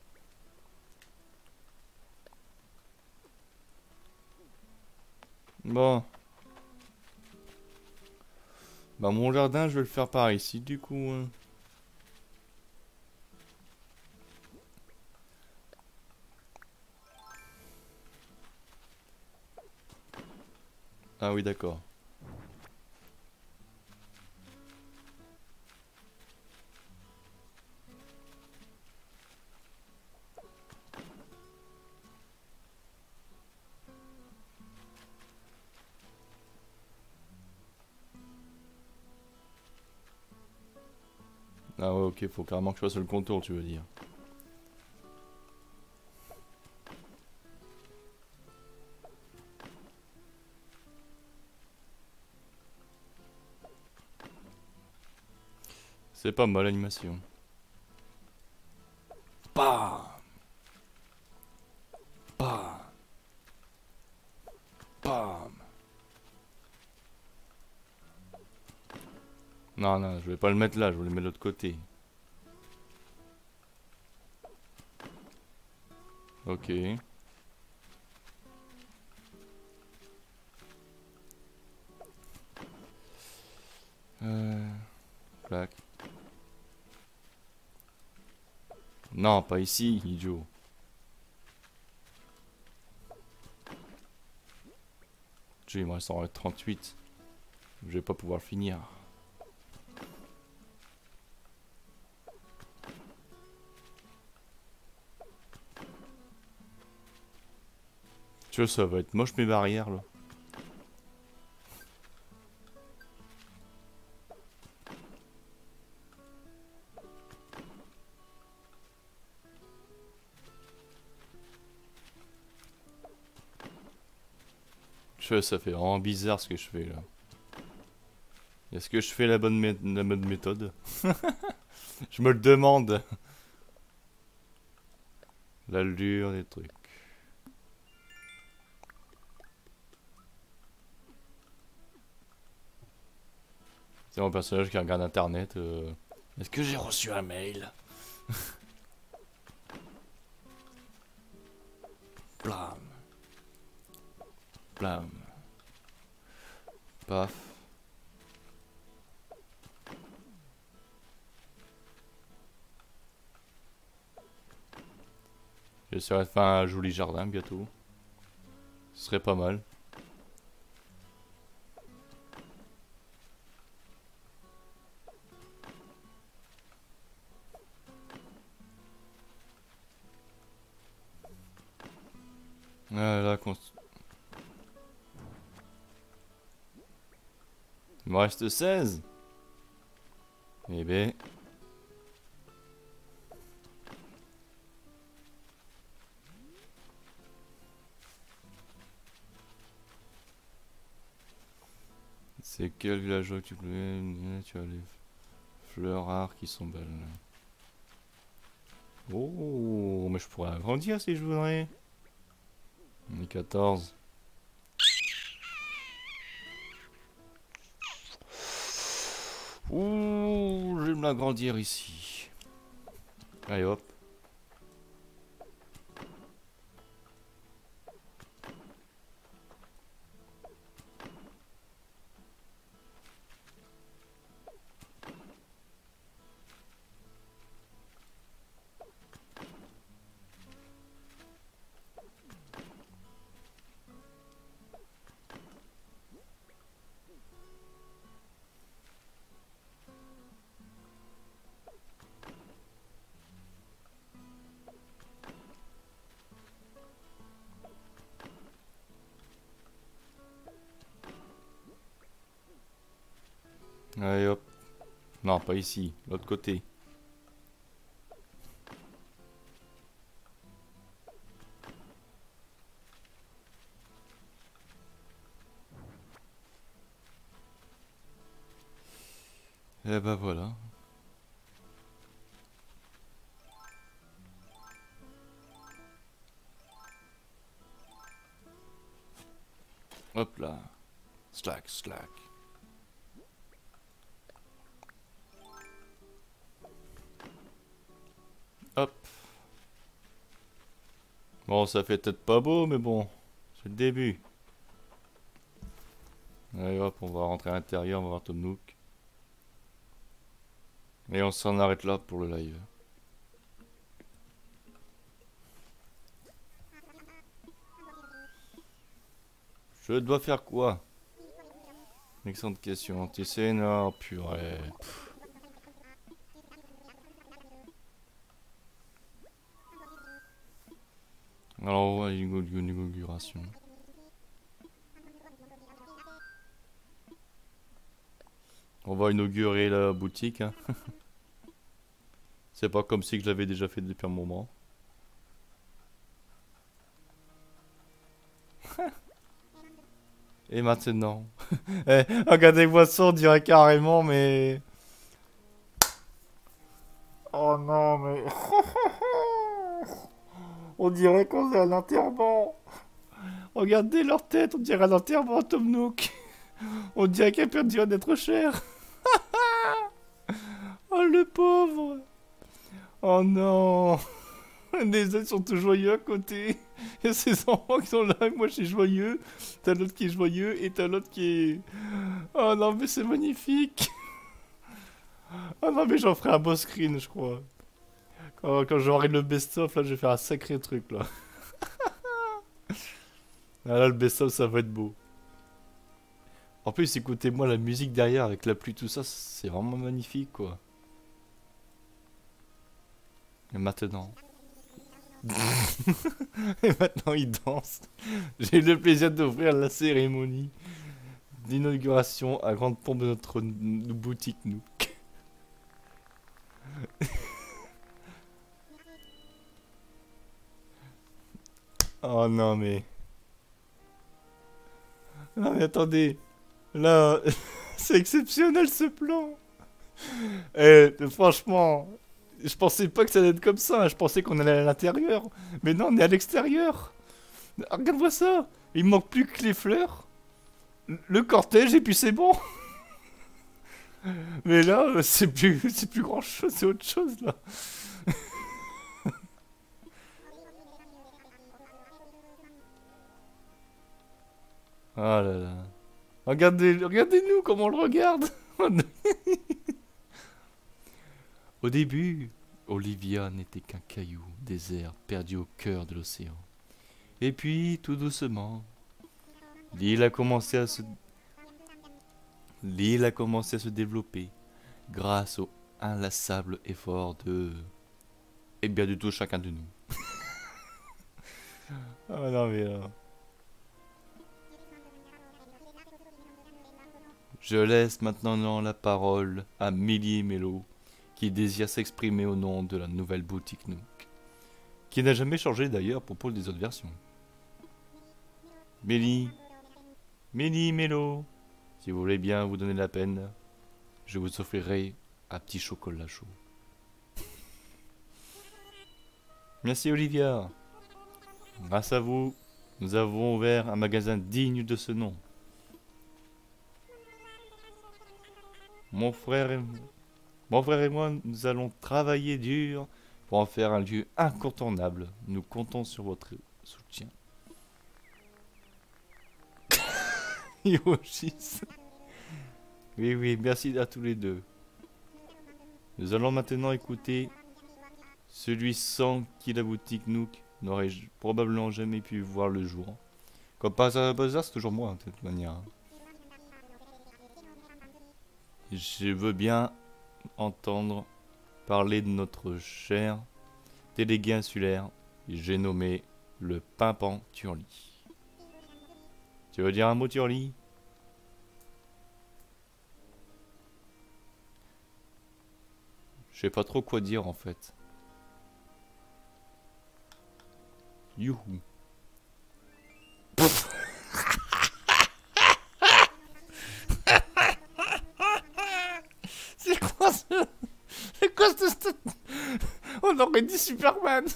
Speaker 1: Bon, bah mon jardin, je vais le faire par ici, du coup, hein. Ah oui, d'accord. Ah ouais, ok, faut carrément que je fasse le contour, tu veux dire. C'est pas mal l'animation. Bah, bah, bam. Non, non, je vais pas le mettre là, je vais le mettre de l'autre côté. Ok. Euh... Clac. Non, pas ici, idiot. Tu il me reste en 38. Je vais pas pouvoir le finir. Tu vois, ça va être moche mes barrières là. Tu vois, ça fait vraiment bizarre ce que je fais là. Est-ce que je fais la bonne méthode? Je me le demande. L'allure des trucs. C'est mon personnage qui regarde internet. Est-ce que j'ai reçu un mail? Blam. Blam. Paf. J'essaierai de faire un joli jardin bientôt. Ce serait pas mal. Ah, là, il me reste 16. Eh ben. C'est quel villageois que tu voulais? Tu as les fleurs rares qui sont belles. Oh, mais je pourrais agrandir si je voudrais. On est 14. Ouh, je vais me l'agrandir ici. Allez hop. Allez hop. Non, pas ici, l'autre côté. Et bah voilà. Hop là. Slack, slack. Hop. Bon, ça fait peut-être pas beau, mais bon. C'est le début. Allez hop, on va rentrer à l'intérieur, on va voir Tom Nook. Et on s'en arrête là pour le live. Je dois faire quoi? Excellente question. Tu sais, non, purée. Alors, on va une inauguration. On va inaugurer la boutique. Hein. C'est pas comme si je l'avais déjà fait depuis un moment. Et maintenant. Eh, regardez-moi ça, on dirait carrément, mais... Oh non, mais... On dirait qu'on est à l'enterrement. Regardez leur tête, on dirait un enterrement, Tom Nook. On dirait qu'elle perd d'être cher. Oh le pauvre. Oh non. Les autres sont tous joyeux à côté. Il y a ces enfants qui sont là, et moi je suis joyeux. T'as l'autre qui est joyeux et t'as l'autre qui est... Oh non mais c'est magnifique. Oh non mais j'en ferai un beau screen je crois. Quand j'aurai le best-of là je vais faire un sacré truc là. Ah là le best-of ça va être beau. En plus écoutez-moi la musique derrière avec la pluie tout ça, c'est vraiment magnifique quoi. Et maintenant... Et maintenant il danse. J'ai eu le plaisir d'ouvrir la cérémonie d'inauguration à grande pompe de notre boutique Nook. Oh non mais... Non mais attendez. Là, c'est exceptionnel ce plan. Eh, franchement, je pensais pas que ça allait être comme ça. Je pensais qu'on allait à l'intérieur. Mais non, on est à l'extérieur. Regarde-moi ça. Il manque plus que les fleurs, le cortège et puis c'est bon. Mais là, c'est plus grand chose, c'est autre chose là. Oh là là. Regardez-nous comment on le regarde. Au début, Olivia n'était qu'un caillou désert perdu au cœur de l'océan. Et puis, tout doucement, l'île a commencé à se... L'île a commencé à se développer grâce au inlassable effort de... Et bien du tout chacun de nous. Ah non mais... Je laisse maintenant la parole à Mélie Mélo, qui désire s'exprimer au nom de la nouvelle boutique Nook, qui n'a jamais changé d'ailleurs à propos des autres versions. Mélie Mélo, si vous voulez bien vous donner la peine, je vous offrirai un petit chocolat chaud. Merci Olivia. Grâce à vous, nous avons ouvert un magasin digne de ce nom. Mon frère et moi, nous allons travailler dur pour en faire un lieu incontournable. Nous comptons sur votre soutien. Yoshis. Oui, merci à tous les deux. Nous allons maintenant écouter celui sans qui la boutique Nook n'aurait probablement jamais pu voir le jour. Comme par hasard, c'est toujours moi, de toute manière. Je veux bien entendre parler de notre cher délégué insulaire, j'ai nommé le Pimpant Turli. Tu veux dire un mot, Turli? Je sais pas trop quoi dire en fait. Youhou. C'est C'est quoi cette... On aurait dit Superman.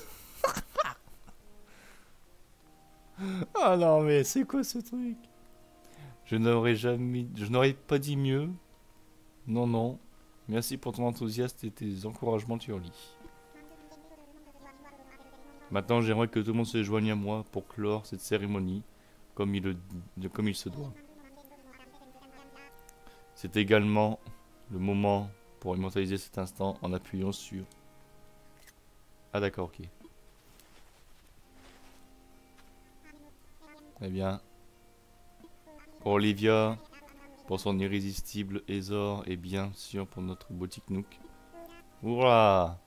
Speaker 1: Ah non, mais c'est quoi ce truc? Je n'aurais pas dit mieux. Non, non. Merci pour ton enthousiasme et tes encouragements, Turly. Maintenant, j'aimerais que tout le monde se joigne à moi pour clore cette cérémonie comme comme il se doit. C'est également le moment pour immortaliser cet instant en appuyant sur... Ah d'accord, ok. Eh bien, pour Olivia, pour son irrésistible Ezor et bien sûr pour notre boutique Nook. Hurrah!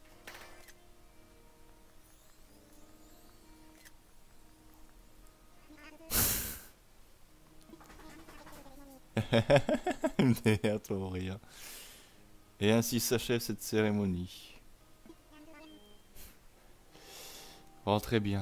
Speaker 1: Merde, toi, rien. Et ainsi s'achève cette cérémonie. Oh, très bien.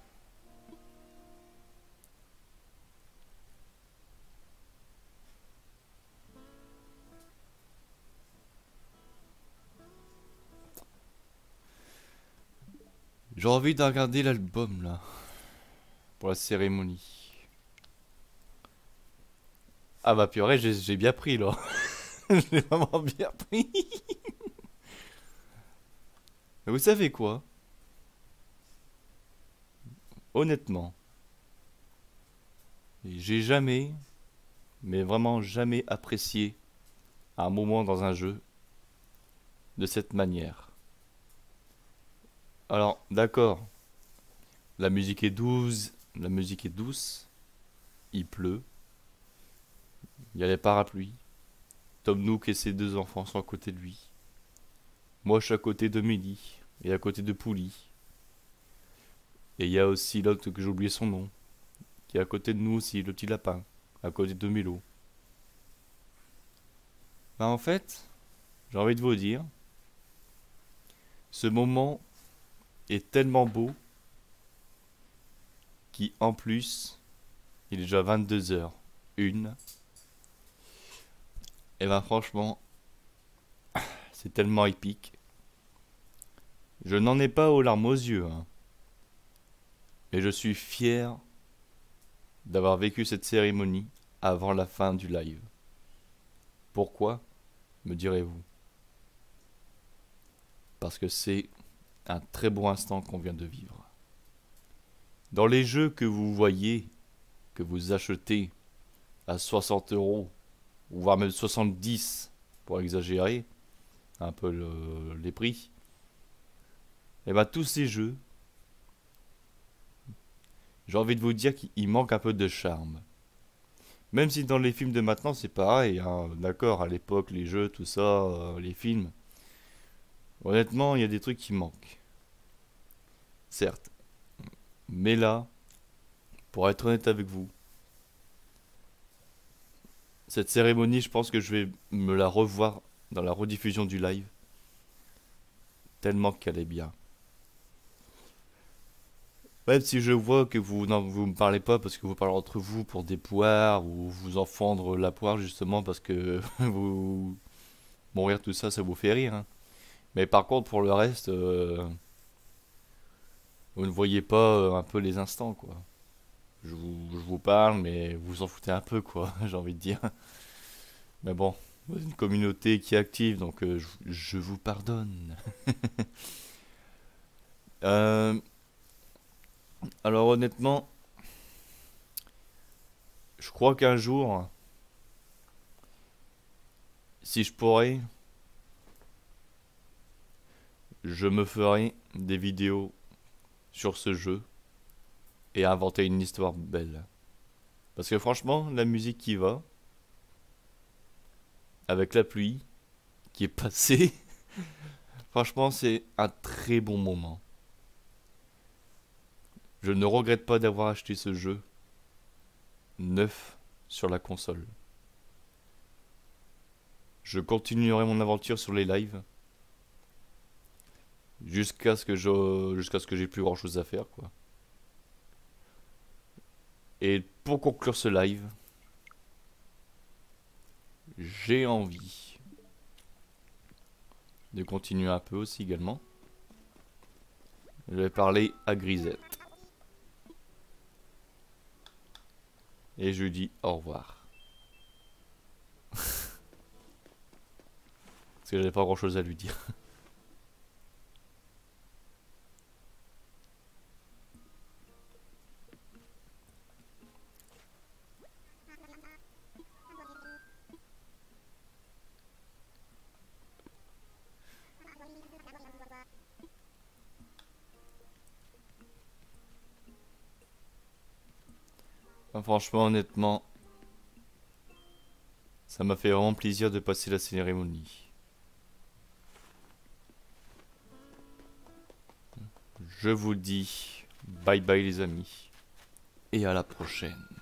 Speaker 1: J'ai envie de regarder l'album là. Pour la cérémonie. Ah bah purée, j'ai bien pris là. J'ai vraiment bien pris. Mais vous savez quoi? Honnêtement, j'ai jamais, mais vraiment jamais apprécié un moment dans un jeu de cette manière. Alors, d'accord, la musique est douce, il pleut, il y a les parapluies, Tom Nook et ses deux enfants sont à côté de lui. Moi, je suis à côté de Mélie et à côté de Pouli. Et il y a aussi l'autre que j'ai oublié son nom, qui est à côté de nous aussi, le petit lapin, à côté de Mélo. Bah en fait, j'ai envie de vous dire, ce moment est tellement beau qu'en plus, il est déjà 22h01. Et ben franchement, c'est tellement épique. Je n'en ai pas aux larmes aux yeux, hein, mais je suis fier d'avoir vécu cette cérémonie avant la fin du live. Pourquoi, me direz-vous? Parce que c'est un très beau instant qu'on vient de vivre. Dans les jeux que vous voyez, que vous achetez à 60 €, ou voire même 70 pour exagérer un peu les prix, et bien tous ces jeux, j'ai envie de vous dire qu'il manque un peu de charme. Même si dans les films de maintenant c'est pareil, hein, d'accord, à l'époque les jeux, tout ça, les films, honnêtement il y a des trucs qui manquent. Certes, mais là, pour être honnête avec vous, cette cérémonie je pense que je vais me la revoir dans la rediffusion du live, tellement qu'elle est bien. Même si je vois que vous me parlez pas parce que vous parlez entre vous pour des poires ou vous en fendre la poire justement parce que vous mourir tout ça, ça vous fait rire, hein. Mais par contre pour le reste, vous ne voyez pas un peu les instants quoi. Je vous parle mais vous en foutez un peu quoi, j'ai envie de dire. Mais bon, vous êtes une communauté qui est active donc je vous pardonne. Euh, alors honnêtement, je crois qu'un jour, si je pourrais, je me ferai des vidéos sur ce jeu et inventer une histoire belle. Parce que franchement, la musique qui va, avec la pluie qui est passée, franchement, c'est un très bon moment. Je ne regrette pas d'avoir acheté ce jeu neuf sur la console. Je continuerai mon aventure sur les lives jusqu'à ce que j'ai plus grand chose à faire quoi. Et pour conclure ce live, j'ai envie de continuer un peu aussi également. Je vais parler à Grisette. Et je lui dis au revoir. Parce que j'avais pas grand chose à lui dire. Enfin, franchement, honnêtement, ça m'a fait vraiment plaisir de passer la cérémonie. Je vous dis bye bye les amis. Et à la prochaine.